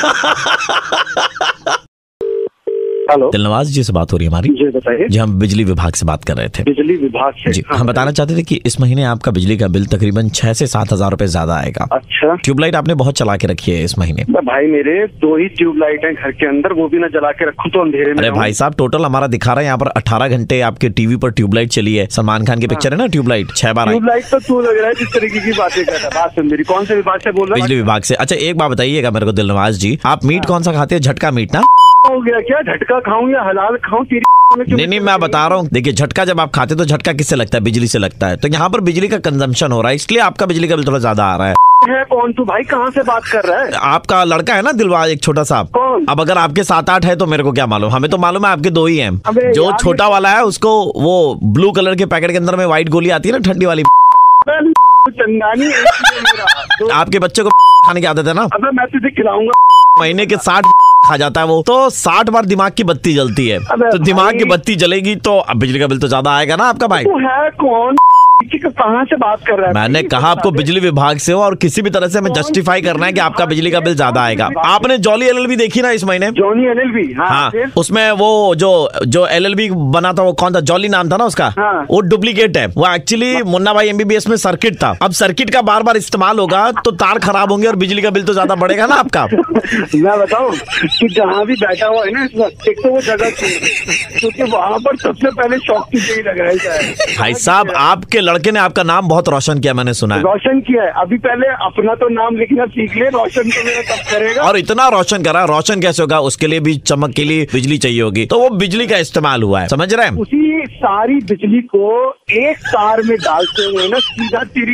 हेलो, दिलनवाज जी से बात हो रही है हमारी? जी बताइए। जी, हम बिजली विभाग से बात कर रहे थे। बिजली विभाग से? जी, हम बताना चाहते थे कि इस महीने आपका बिजली का बिल तकरीबन 6 से 7 हजार रुपए ज्यादा आएगा। अच्छा। ट्यूबलाइट आपने बहुत चला के रखी है इस महीने? भाई मेरे 2 ही ट्यूबलाइट हैं घर के अंदर, वो भी ना जला के रखूं तो अंधेरे में। अरे भाई साहब, टोटल हमारा दिखा रहा है यहाँ पर 18 घंटे आपके टीवी पर ट्यूबलाइट चली है। सलमान खान की पिक्चर है ना ट्यूबलाइट, 6 बार। ट्यूबलाइट तो तू लग रहा है जिस तरीके की बातें कर रहा है। बात सुन मेरी, कौन से विभाग से बोल रहा है? बिजली विभाग से। अच्छा एक बात बताइएगा मेरे को दिलनवाज जी, आप मीट कौन सा खाते हैं? झटका मीट ना? हो गया क्या? झटका खाऊं या हलाल खाऊं? नहीं, मैं बता रहा हूँ, देखिए झटका जब आप खाते तो झटका किससे लगता है? बिजली से लगता है। तो यहाँ पर बिजली का कंजम्पशन हो रहा है, इसलिए आपका बिजली का बिल थोड़ा ज्यादा आ रहा है। कौन तू भाई? कहाँ से बात कर रहा है? आपका लड़का है ना दिलवाज, एक छोटा सा। कौन? अब अगर आपके 7-8 है तो मेरे को क्या मालूम, हमें तो मालूम है आपके 2 ही हैं। जो छोटा वाला है उसको वो ब्लू कलर के पैकेट के अंदर में व्हाइट गोली आती है ना, ठंडी वाली। आपके बच्चे को खाने की आदत है ना? अबे मैं तुझे खिलाऊंगा। महीने के 60 खा जाता है वो, तो 60 बार दिमाग की बत्ती जलती है। तो दिमाग की बत्ती जलेगी तो अब बिजली का बिल तो ज्यादा आएगा ना आपका भाई। तू है कौन? कहाँ से बात कर रहा है? मैंने कहा आपको बिजली विभाग से हो, और किसी भी तरह से हमें जस्टिफाई करना है कि आपका बिजली का बिल ज्यादा आएगा। आपने जॉली एलएलबी देखी ना इस महीने? जॉली एलएलबी? हाँ, उसमें वो जो एलएलबी बना था वो कौन था? जॉली नाम था ना उसका। हाँ। वो डुप्लीकेट है, वो एक्चुअली मुन्ना भाई एमबीबीएस में सर्किट था। अब सर्किट का बार बार इस्तेमाल होगा तो तार खराब होंगे और बिजली का बिल तो ज्यादा बढ़ेगा ना आपका। मैं बताऊं कि जहाँ भी बैठा हुआ है ना इस वक्त, एक तो वो जगह क्योंकि वहाँ पर सबसे पहले शौक की चीज लगाई जाए। भाई साहब, आपके लड़के ने आपका नाम बहुत रोशन किया, मैंने सुना है। रोशन किया है? अभी पहले अपना तो नाम लिखना सीख ले, रोशन तो मेरा तब करेगा। और इतना रोशन करा, रोशन कैसे होगा? उसके लिए भी चमक के लिए बिजली चाहिए होगी, तो वो बिजली का इस्तेमाल हुआ है, समझ रहे हैं? उसी सारी बिजली को एक तार में डालते हुए ना सीधा तेरी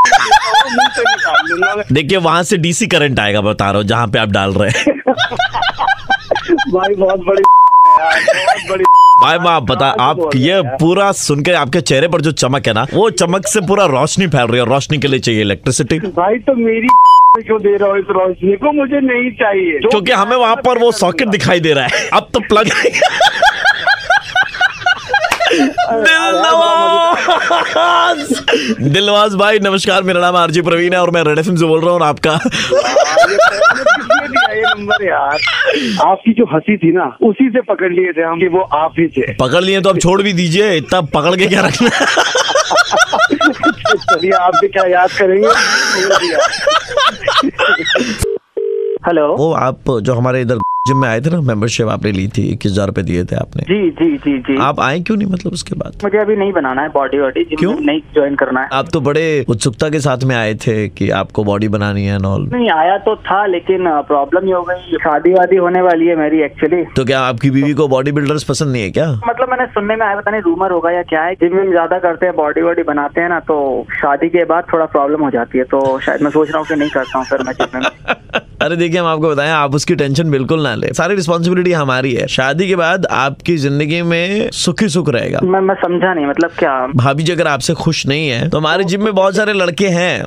देखिए वहां से डीसी करंट आएगा, बता रहा हूँ, जहाँ पे आप डाल रहे हैं। भाई बहुत बड़ी भाई आप बता, आप ये पूरा सुन के आपके चेहरे पर जो चमक है ना, वो चमक से पूरा रोशनी फैल रही है, और रोशनी के लिए चाहिए इलेक्ट्रिसिटी। भाई तो मेरी क्यों दे रहा हो इस रोशनी को? मुझे नहीं चाहिए, क्योंकि हमें वहाँ पर वो सॉकेट दिखाई दे रहा है। अब तो प्लग दिलनवाज भाई नमस्कार, मेरा नाम आरजे प्रवीण है और मैं रेड एफएम से बोल रहा हूँ। और आपका ये नंबर यार, आपकी जो हंसी थी ना उसी से पकड़ लिए थे हम कि वो आप ही थे। पकड़ लिए तो अब छोड़ भी दीजिए, इतना पकड़ के क्या रखना। चलिए आप भी क्या याद करेंगे। हेलो, वो आप जो हमारे इधर जिम में आए थे ना, मेंबरशिप आपने ली थी, 21,000 रुपए दिए थे आपने। जी जी जी जी। आप आए क्यों नहीं, मतलब उसके बाद? मुझे अभी नहीं बनाना है बॉडी वॉडी, क्यों नहीं ज्वाइन करना है। आप तो बड़े उत्सुकता के साथ में आए थे कि आपको बॉडी बनानी है नॉल। नहीं आया तो था, लेकिन प्रॉब्लम ये हो गई, शादी वादी होने वाली है मेरी एक्चुअली। तो क्या आपकी बीवी को बॉडी बिल्डर्स पसंद नहीं है क्या? मतलब मैंने सुनने में आया, पता नहीं रूमर होगा या क्या है, जिम में ज्यादा करते हैं, बॉडी वॉडी बनाते हैं ना, तो शादी के बाद थोड़ा प्रॉब्लम हो जाती है, तो शायद मैं सोच रहा हूँ कि नहीं करता हूँ फिर मैं जिम में। अरे देखिए, हम आपको बताएं, आप उसकी टेंशन बिल्कुल ना ले, सारी रिस्पॉन्सिबिलिटी हमारी है। शादी के बाद आपकी जिंदगी में सुखी सुख रहेगा। मैं समझा नहीं, मतलब क्या? भाभी जी अगर आपसे खुश नहीं है तो हमारे जिम में बहुत सारे लड़के हैं,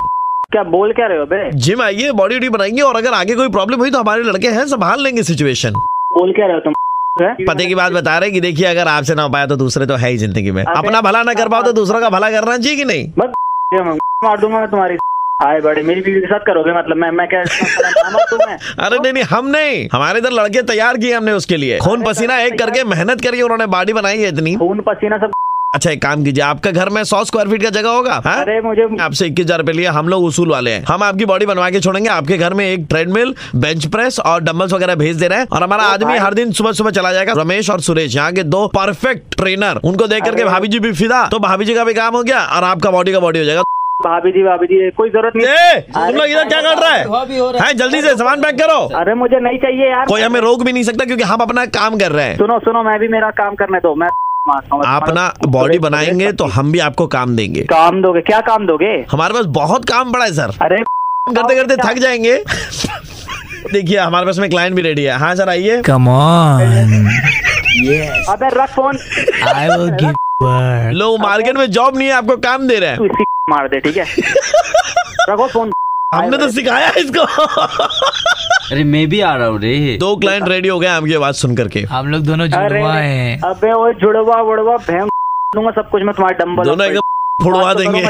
क्या बोल क्या रहे हो बे? जिम आइए, बॉडी वॉडी बनाएंगे और अगर आगे कोई प्रॉब्लम हुई तो हमारे लड़के हैं, संभाल लेंगे सिचुएशन। बोल क्या रहे हो तुम? पते की बात बता रहे कि देखिए अगर आपसे ना हो पाया तो दूसरे तो है ही जिंदगी में, अपना भला ना कर पाओ तो दूसरों का भला करना चाहिए कि नहीं? मार दूंगा मैं तुम्हारी। आए बड़े मेरी बीवी के साथ करोगे मतलब मैं क्या तुम्हें? अरे नहीं, हम नहीं, हमारे इधर लड़के तैयार किए हमने उसके लिए, खून पसीना एक करके मेहनत करी, उन्होंने बॉडी बनाई है इतनी। खून पसीना सब। अच्छा एक काम कीजिए, आपका घर में 100 स्क्वायर फीट का जगह होगा? अरे मुझे आपसे 21,000 रुपए लिए, हम लोग उसूल वाले हैं, हम आपकी बॉडी बनवा के छोड़ेंगे। आपके घर में एक ट्रेडमिल, बेंच प्रेस और डंबल्स वगैरह भेज दे रहे हैं और हमारा आदमी हर दिन सुबह सुबह चला जाएगा। रमेश और सुरेश यहाँ के 2 परफेक्ट ट्रेनर, उनको देख करके भाभी जी भी फिदा, तो भाभी जी का भी काम हो गया और आपका बॉडी का बॉडी हो जाएगा। भाभी जी कोई जरूरत नहीं। तुम लोग इधर क्या कर रहा है? जल्दी से सामान पैक करो। अरे मुझे नहीं चाहिए यार। कोई हमें रोक भी नहीं सकता क्योंकि हम अपना काम कर रहे हैं। सुनो मैं भी मेरा काम करने दो। मैं आप ना बॉडी बनाएंगे तो हम भी आपको काम देंगे। काम दोगे? क्या काम दोगे? हमारे पास बहुत काम पड़ा है सर। अरे करते करते थक जाएंगे। देखिए हमारे पास में क्लाइंट भी रेडी है। हाँ सर आइए। Come on. यस। अबे रख फोन। I will give. लोग मार्केट में जॉब नहीं है, आपको काम दे रहे हैं। मार दे ठीक है। रखो फोन। हमने तो सिखाया इसको। अरे मैं भी आ रहा हूँ रे। 2 क्लाइंट रेडी हो गए आपकी आवाज सुन करके। हम लोग दोनों जुड़वा हैं। अबे वो जुड़वा वड़वा भैंस दूंगा सब कुछ मैं तुम्हारे डंबल दोनों एकदम फुड़वा देंगे।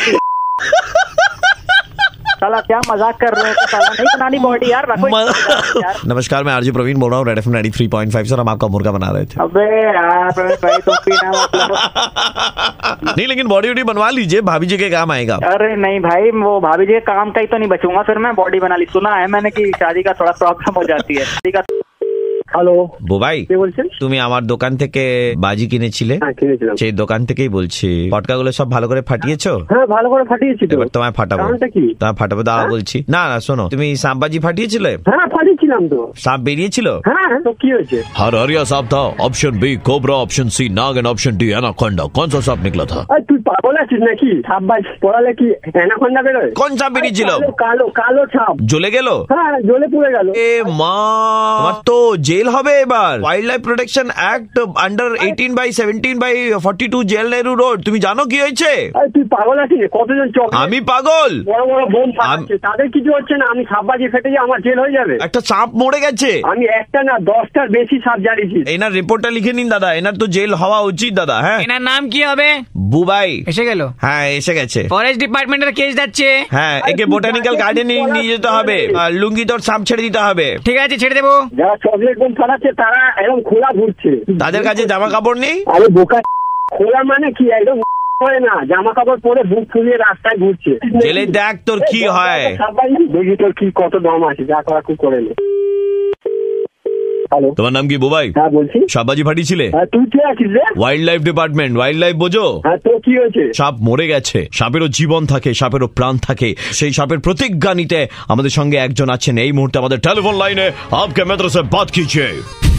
साला क्या मजाक कर रहे हो? साला नहीं बनानी बॉडी यार। नमस्कार, मैं आरजे प्रवीण बोल रहा हूँ, रेड एफएम 93.5 सर। हम आपका मुर्गा बना रहे थे। अबे यार प्रवीण भाई तुम भी ना मतलब नहीं, लेकिन बॉडी वॉडी बनवा लीजिए, भाभी जी के काम आएगा। अरे नहीं भाई, वो भाभी जी के काम का ही तो नहीं बचूंगा फिर मैं। बॉडी बना ली। सुना है मैंने कि शादी का थोड़ा प्रॉब्लम हो जाती है। शादी का। হ্যালো বুবাই, কে বলছেন? তুমি আমার দোকান থেকে বাজি কিনেছিলে? হ্যাঁ কিনেছিলাম। সেই দোকান থেকেই বলছি। পটকাগুলো সব ভালো করে ফাটিয়েছো? হ্যাঁ ভালো করে ফাটিয়েছি তো। এবার তোমায় ফাটাবো। কারণটা কি? তোমায় ফাটাবো, দাঁড়াও বলছি। না না শোনো, তুমি সাপ বাজি ফাটিয়েছিলে? হ্যাঁ ফাটিয়েছিলাম তো। সাপ বেরিয়েছিল? হ্যাঁ তো কি হয়েছে? हरिया सांप था, option B cobra, option C नाग एंड ऑप्शन डी एनाकोंडा। कौन सा सांप निकला था? তুই পাগল আছিস নাকি? সাপ বাজ পড়ালে কি অ্যানাকোন্ডা বেরোয়? কোন সাপ বেরিয়েছিল? কালো কালো সাপ। জ্বলে গেল? হ্যাঁ জ্বলে পুড়ে গেল। এ মা, তোমার তো জেল হবে এবার। Wild life protection act under 18/17/42 jail Nehru road. তুমি জানো কি হয়েছে? তুই পাগল আছিস? কতজন চোখ? আমি পাগল? বড় বড় বোম ফাটাচ্ছে, তাদের কিছু হচ্ছে না। আমি সাপ বাজি ফেটে যাই, আমার জেল হয়ে যাবে। একটা সাপ মরে গেছে। আমি একটা না 10টার বেশি সাপ জ্বালিয়েছি। এনার রিপোর্টটা লিখে নিন দাদা, এনার তো জেল হওয়া উচিত দাদা। হ্যাঁ এনার নাম কি হবে? বুবাই। এসে গেল? হ্যাঁ এসে গেছে। ফরেস্ট ডিপার্টমেন্টের কেস যাচ্ছে। হ্যাঁ একে বোটানিক্যাল গার্ডেনে নিয়ে যেতে হবে, আর লুঙ্গি তোর সাপ ছেড়ে দিতে হবে। ঠিক আছে ছেড়ে দেবো। যারা চকলেট বোম ফাটাচ্ছে তারা এরকম খোলা ঘুরছে। তাদের কাছে জামা কাপড় নেই? আরে বোকা, খোলা মানে কি? একদম হয় না, জামা কাপড় পরে বুক ফুলিয়ে রাস্তায় ঘুরছে। জেলে দেখ তোর কি হয়। দেখি তোর কি কত দম আছে, যা করা খুব করে নে। হ্যালো, তোমার নাম কি বুবাই? হ্যাঁ বলছি। সাপবাজি ফাটিয়েছিলে? হ্যাঁ তুই কে আছিস রে? Wild life department. Wild life বোঝো? হ্যাঁ তো কি হয়েছে? সাপ মরে গেছে, সাপেরও জীবন থাকে, সাপেরও প্রাণ থাকে। সেই সাপের প্রতিজ্ঞা নিতে আমাদের সঙ্গে একজন আছেন এই মুহূর্তে আমাদের টেলিফোন লাইনে। आपके मित्र से बात कीजिए।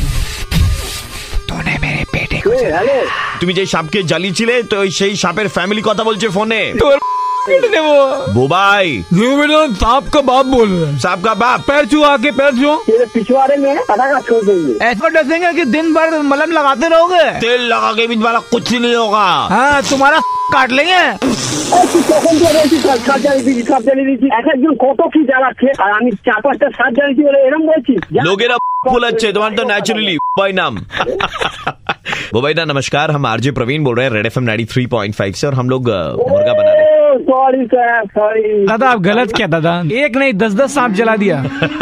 তুমি যে সাপকে জ্বালিয়েছিলে তো সেই সাপের ফ্যামিলি কথা বলছে ফোনে। बुबाई सांप का बाप बोल रहे हैं। सांप का बाप? पैर छू आके पैर छू। पिछवाड़े में पटाखा छोड़ देंगे। ऐसा डसेंगे कि दिन भर मलम लगाते रहोगे। तेल लगा के भी तुम्हारा कुछ नहीं होगा। हाँ तुम्हारा काट लेंगे। কত কি জ্বালাচ্ছে আর আমি 4-5টা সাপ জ্বালিয়েছি বলে এরকম বলছি। লোকেরা ফুলাচ্ছে, তোমার তো ন্যাচুরালি বুবাই नाम। बुबाई दा नमस्कार, हम आरजे प्रवीण बोल रहे हैं रेड एफएम 93.5 से और हम लोग मुर्गा बना रहे हैं। सॉरी सर, सॉरी दादा आप गलत क्या दादा, एक नहीं 10-10 सांप जला दिया।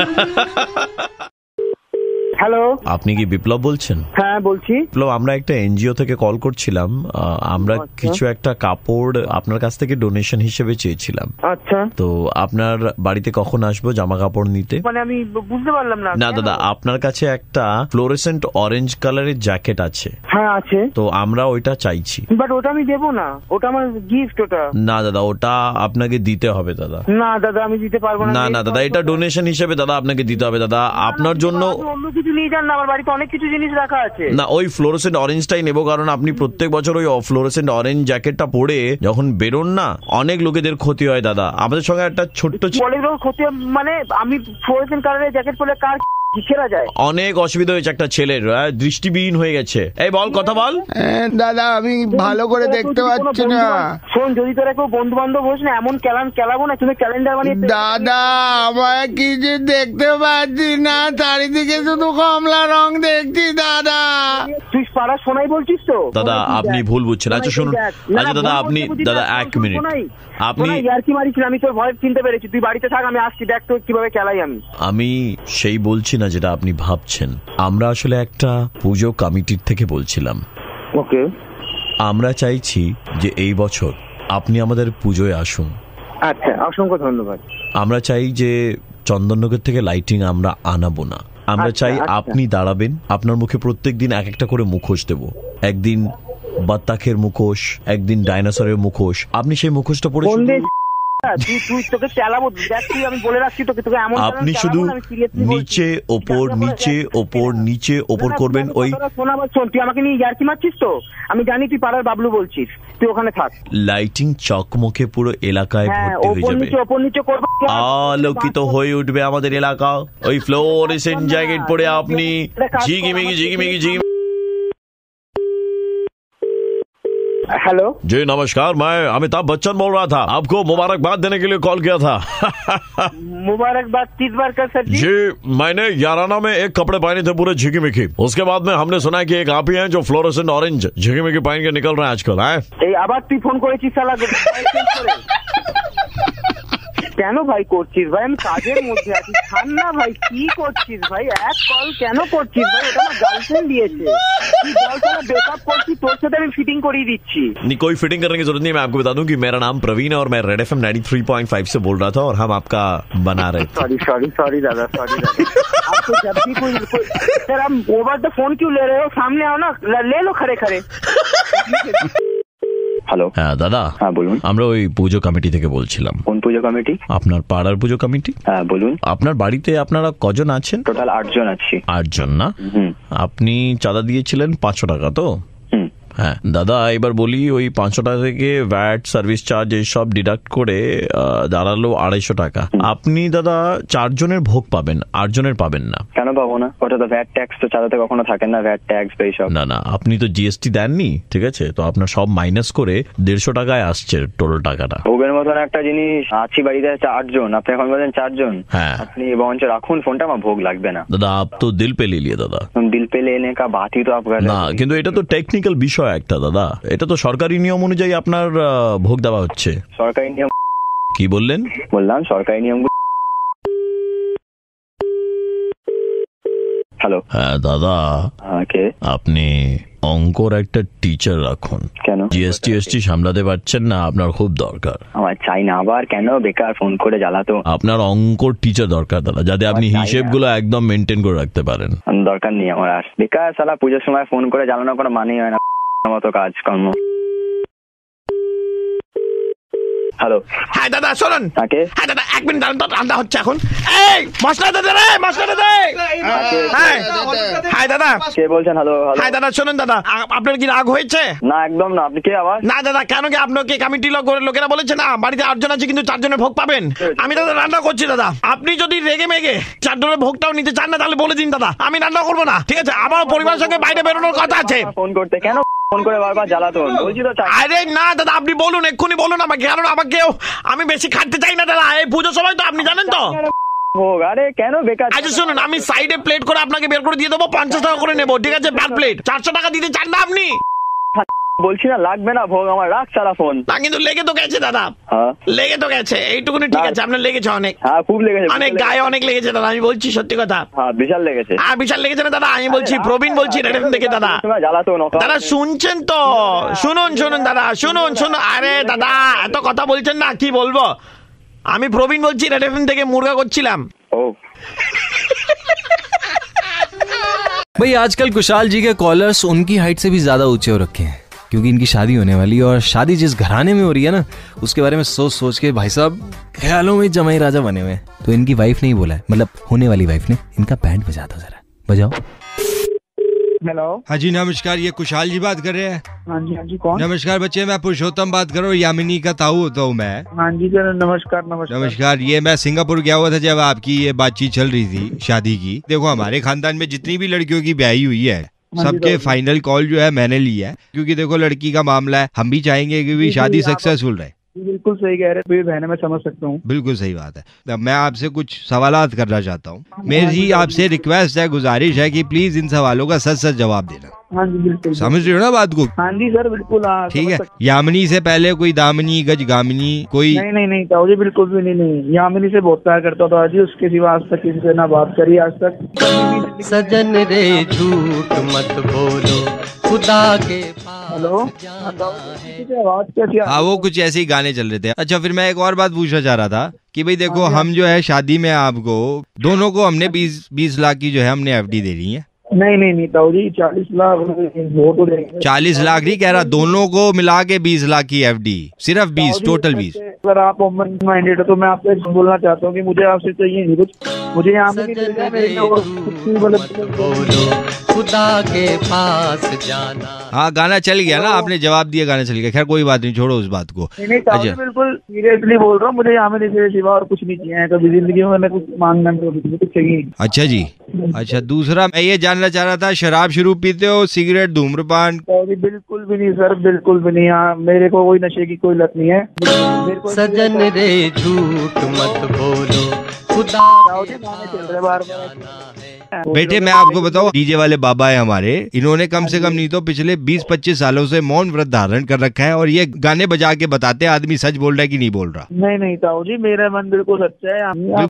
হ্যালো, আপনি কি বিপ্লব বলছেন? হ্যাঁ বলছি। বিপ্লব, আমরা একটা এনজিও থেকে কল করছিলাম। আমরা কিছু একটা কাপড় আপনার কাছ থেকে ডোনেশন হিসেবে চেয়েছিলাম। আচ্ছা, তো আপনার বাড়িতে কখন আসবো জামা কাপড় নিতে? মানে আমি বুঝতে পারলাম না। না দাদা, আপনার কাছে একটা ফ্লোরেসেন্ট অরেঞ্জ কালারের জ্যাকেট আছে? হ্যাঁ আছে। তো আমরা ওইটা চাইছি। বাট ওটা আমি দেবো না, ওটা আমার গিফট। ওটা না দাদা, ওটা আপনাকে দিতে হবে দাদা। না দাদা আমি দিতে পারবো না। না না দাদা, এটা ডোনেশন হিসেবে দাদা আপনাকে দিতে হবে দাদা। আপনার জন্য অন্য কিছু নিয়ে যান না, আমার বাড়িতে অনেক কিছু জিনিস রাখা আছে। না, ওই ফ্লোরেসেন্ট অরেঞ্জটাই নেবো, কারণ আপনি প্রত্যেক বছর ওই ফ্লোরেসেন্ট অরেঞ্জ জ্যাকেটটা পরে যখন বেরোন না, অনেক লোকেদের ক্ষতি হয় দাদা। আমাদের সঙ্গে একটা ছোট্ট ক্ষতি মানে আমি ফ্লোরেসেন্ট কালারের জ্যাকেট পরে কার কিসেরা যায়? অনেক অসুবিধা হয়েছে একটা ছেলের, দৃষ্টিবিহীন হয়ে গেছে। এই বল, কথা বল। দাদা আমি ভালো করে দেখতে পাচ্ছি না। শোন, যদি তোরা কেউ বন্ধু বান্ধব হোস না, এমন খেলাবো না, তুমি ক্যালেন্ডার বানিয়ে। দাদা আমার কিছু দেখতে পাচ্ছি না, চারিদিকে শুধু কমলা রং দেখছি দাদা। তুই পাড়া শোনাই বলছিস তো? দাদা আপনি ভুল বুঝছেন। আচ্ছা শুনুন, আচ্ছা দাদা আপনি, দাদা এক মিনিট, আপনি ইয়ার্কি মারিস না, আমি তোর ভয় চিনতে পেরেছি। তুই বাড়িতে থাক, আমি আসছি, দেখ তো কিভাবে খেলাই আমি সেই বলছি না যেটা আপনি ভাবছেন। আমরা আসলে একটা পুজো কমিটির থেকে বলছিলাম। ওকে, আমরা চাইছি যে এই বছর আপনি আমাদের পুজোয় আসুন। আচ্ছা, অসংখ্য ধন্যবাদ। আমরা চাই যে চন্দননগর থেকে লাইটিং আমরা আনাবো না, আমরা চাই আপনি দাঁড়াবেন, আপনার মুখে প্রত্যেকদিন এক একটা করে মুখোশ দেব। একদিন বাত্তাখের মুখোশ, একদিন ডাইনোসরের মুখোশ। আপনি সেই মুখোশটা পরে তুই তোকে চালাবো, দেখ তুই, আমি বলে রাখছি তোকে, তোকে এমন আপনি শুধু নিচে ওপর নিচে ওপর নিচে ওপর করবেন। ওই শোন, তুই আমাকে নিয়ে ইয়ার্কি মারছিস তো? আমি জানি তুই পাড়ার বাবলু বলছিস, তুই ওখানে থাক। লাইটিং চকমকে পুরো এলাকায় ভর্তি হয়ে যাবে, ওপর নিচে করবো, আলোকিত হয়ে উঠবে আমাদের এলাকা। ওই ফ্লোরেসেন্ট জ্যাকেট পরে আপনি ঝিগিমিগি ঝিগিমিগি ঝিগি। हेलो जी नमस्कार, मैं अमिताभ बच्चन बोल रहा था, आपको मुबारकबाद देने के लिए कॉल किया था। मुबारकबाद किस बार का सर जी? मैंने याराना में एक कपड़े पहने थे पूरे झिकी-मिकी, उसके बाद में हमने सुना है कि एक आप ही हैं जो फ्लोरोसेंट ऑरेंज झिकी-मिकी पहन के निकल रहे हैं आजकल। আবার তুই ফোন করেছিস শালা, কেন ভাই করছিস ভাই? আমি কাজের মধ্যে আছি, ছাড় না ভাই। কি করছিস ভাই? এক কল কেন করছিস ভাই? এটা আমার গার্লফ্রেন্ড দিয়েছে, তুই বল কেন ব্রেকআপ করছিস? তোর সাথে আমি ফিটিং करिए दीची। नहीं, कोई फिटिंग करने की जरूरत नहीं। मैं आपको बता दूं कि मेरा नाम प्रवीण है और मैं रेड एफएम 93.5 से बोल रहा था और हम आपका बना रहे थे। सॉरी दादा, सॉरी दादा। आपको जब भी कोई सर, आप ओवर द फोन क्यों ले रहे हो? सामने आओ ना, ले लो खड़े खड़े। হ্যালো, হ্যাঁ দাদা। হ্যাঁ বলুন। আমরা ওই পুজো কমিটি থেকে বলছিলাম। কোন পুজো কমিটি? আপনার পাড়ার পুজো কমিটি। হ্যাঁ বলুন। আপনার বাড়িতে আপনারা কজন আছেন? টোটাল 8 জন আছি। 8 জন না? আপনি চাঁদা দিয়েছিলেন 500 টাকা তো? হ্যাঁ দাদা, এবার বলি ওই 500 টাকা থেকে ভ্যাট, সার্ভিস চার্জ এইসব ডিডাক্ট করে দাঁড়ালো 250 টাকা। আপনি দাদা 4 জনের ভোগ পাবেন, 8 জনের পাবেন না। কেন পাবো না? ওটা তো ভ্যাট ট্যাক্স তো চাঁদাতে কখনো থাকে না, ভ্যাট ট্যাক্স এইসব। না না, আপনি তো জিএসটি দেননি, ঠিক আছে? তো আপনার সব মাইনাস করে 150 টাকায় আসছে টোটাল টাকাটা। ভোগের মতন একটা জিনিস আছি বাড়িতে 8 জন, আপনি এখন বলেন 4 জন। হ্যাঁ, আপনি বরঞ্চ রাখুন ফোনটা, আমার ভোগ লাগবে না। দাদা আপ তো দিল পে ले लिए দাদা। দিল পে लेने का बात ही तो आप कर रहे हैं। না, কিন্তু এটা তো টেকনিক্যাল বিষয় একটা দাদা, এটা তো সরকারি নিয়ম অনুযায়ী আপনার ভোগ দেওয়া হচ্ছে। সরকারি নিয়ম? কি বললেন? বললাম সরকারি নিয়ম। হ্যালো। হ্যাঁ দাদা, আপনি অঙ্কর একটা টিচার রাখুন। কেন? জিএসটি এসটি সামলাতে পারছেন না, আপনার খুব দরকার। আমার চাই না, আবার কেন বেকার ফোন করে জ্বালাতো? আপনার অঙ্কর টিচার দরকার দাদা, যাতে আপনি হিসেবগুলো একদম মেনটেন করে রাখতে পারেন। দরকার নেই আমার আর, বেকার শালা পুজোর সময় ফোন করে জ্বালানোর কোনো মানেই হয় না মতো কাজকর্ম। হ্যালো। হ্যাঁ দাদা শুনুন। হ্যাঁ দাদা 1 মিনিট দাঁড়ান, রান্না হচ্ছে এখন। এই মশলাটা দে রে, মশলাটা দে। হ্যাঁ দাদা। কে বলছেন? হ্যালো। হ্যাঁ দাদা শুনুন, দাদা আপনার কি রাগ হয়েছে? না একদম না। আপনি কে আবার? না দাদা, কেন কি আপনাকে কমিটি লোকেরা বলেছে না বাড়িতে 8 জন আছে কিন্তু 4 জনের ভোগ পাবেন। আমি দাদা রান্না করছি দাদা, আপনি যদি রেগে মেগে 4 জনের ভোগটাও নিতে চান না তাহলে বলে দিন দাদা, আমি রান্না করবো না, ঠিক আছে? আমার পরিবারের সঙ্গে বাইরে বেরোনোর কথা আছে। ফোন করতে কেন ফোন করে বারবার জ্বালাতো? বলছি তো। আরে না দাদা, আপনি বলুন, এক্ষুনি বলুন আমাকে, কারণ আমাকেও আমি বেশি খাটতে চাই না দাদা, এই পুজোর সময় তো আপনি জানেন তো। আরে কেন বেকার? আচ্ছা শুনুন, আমি সাইডে প্লেট করে আপনাকে বের করে দিয়ে দেবো, 50 টাকা করে নেবো, ঠিক আছে? পার প্লেট 400 টাকা দিতে চান না আপনি? বলছি না লাগবে না ভোগ আমার, রাখ সারা ফোন। না কিন্তু লেগে তো গেছে দাদা। হ্যাঁ লেগে তো গেছে, এইটুকুনি ঠিক আছে। আপনার লেগেছে অনেক? হ্যাঁ খুব লেগেছে, অনেক গায়ে অনেক লেগেছে দাদা, আমি বলছি সত্যি কথা। হ্যাঁ বিশাল লেগেছে। হ্যাঁ বিশাল লেগেছে না দাদা, আমি বলছি, প্রবীণ বলছি রেড এফএম থেকে দাদা। দাদা শুনছেন তো? শুনুন দাদা, শুনুন। আরে দাদা এত কথা বলছেন না, কি বলবো? আমি প্রবীণ বলছি, রেড এফএম থেকে মুরগা করছিলাম। ও भाई आजकल कुशाल जी के कॉलर्स उनकी हाइट से भी ज्यादा ऊंचे हो रखे हैं, क्योंकि इनकी शादी होने वाली है और शादी जिस घराने में हो रही है ना, उसके बारे में सोच के भाई साहब ख्यालों में जमाई राजा बने हुए हैं। तो इनकी वाइफ ने ही बोला है, मतलब होने वाली वाइफ ने, इनका बैंड बजा दो जरा, बजाओ। हेलो। हाँ जी नमस्कार, ये कुशाल जी बात कर रहे हैं? हाँ जी कौन? नमस्कार बच्चे, मैं पुरुषोत्तम बात कर रहा हूँ, यामिनी का ताऊ होता हूँ मैं। हाँ जी सर, नमस्कार। नमस्कार। ये मैं सिंगापुर गया हुआ था जब आपकी ये बातचीत चल रही थी शादी की। देखो हमारे खानदान में जितनी भी लड़कियों की ब्याही हुई है सबके फाइनल कॉल जो है मैंने लिया है, क्योंकि देखो लड़की का मामला है, हम भी चाहेंगे कि शादी सक्सेसफुल रहे। बिल्कुल सही कह रहे हैं बहने, मैं समझ सकता हूँ। बिल्कुल सही बात है। मैं आपसे कुछ सवालात करना चाहता हूँ। मेरी आपसे रिक्वेस्ट है, गुजारिश है कि प्लीज इन सवालों का सच सच जवाब देना। हाँ जी बिल्कुल। समझ रहे हो ना बात को? हाँ जी सर बिल्कुल। ठीक है। यामिनी से पहले कोई दामिनी गजगामिनी कोई? नहीं ताऊ जी, बिल्कुल भी नहीं। यामिनी से बहुत प्यार करता था जी, उसके सिवा आज तक किसी से ना बात करी आज तक। सजन रे झूठ मत बोलो खुदा के। हेलो, आवाज कैसी? हाँ वो कुछ ऐसे ही गाने चल रहे थे। अच्छा फिर मैं एक और बात पूछना चाह रहा था कि भाई देखो हम जो है शादी में आपको दोनों को हमने 20 लाख की जो है हमने FD दे रही है। नहीं ताऊ जी, 40 लाख वो तो देंगे। 40 लाख नहीं कह रहा, दोनों को मिला के 20 लाख की FD, सिर्फ 20, टोटल 20। अगर आप ओपन माइंडेड हो तो मैं आपसे बोलना चाहता हूँ कि मुझे आपसे चाहिए नहीं कुछ, मुझे यहाँ खुदा के पास जाना। हाँ गाना चल गया ना, आपने जवाब दिया, गाना चल गया। खैर कोई बात नहीं, छोड़ो उस बात को। अच्छा बिल्कुल सीरियसली बोल रहा हूँ, मुझे यहाँ में सिवा और कुछ नहीं चाहिए कभी जिंदगी में, मैंने कुछ मांगना कुछ चाहिए। अच्छा जी। अच्छा दूसरा मैं ये जानना चाह रहा था, शराब शुरू पीते हो, सिगरेट, धूम्रपान? बिल्कुल भी नहीं सर, बिल्कुल भी नहीं। हाँ मेरे को कोई नशे की कोई लत नहीं है। सजन रे झूठ मत बोलो खुदा चल रहे बार। बेटे मैं आपको बताऊं, डीजे वाले बाबा है हमारे, इन्होंने कम से कम नहीं तो पिछले 20-25 सालों से मौन व्रत धारण कर रखा है, और ये गाने बजा के बताते हैं आदमी सच बोल रहा है कि नहीं बोल रहा। नहीं ताऊ जी, मेरा मन बिल्कुल सच्चा है।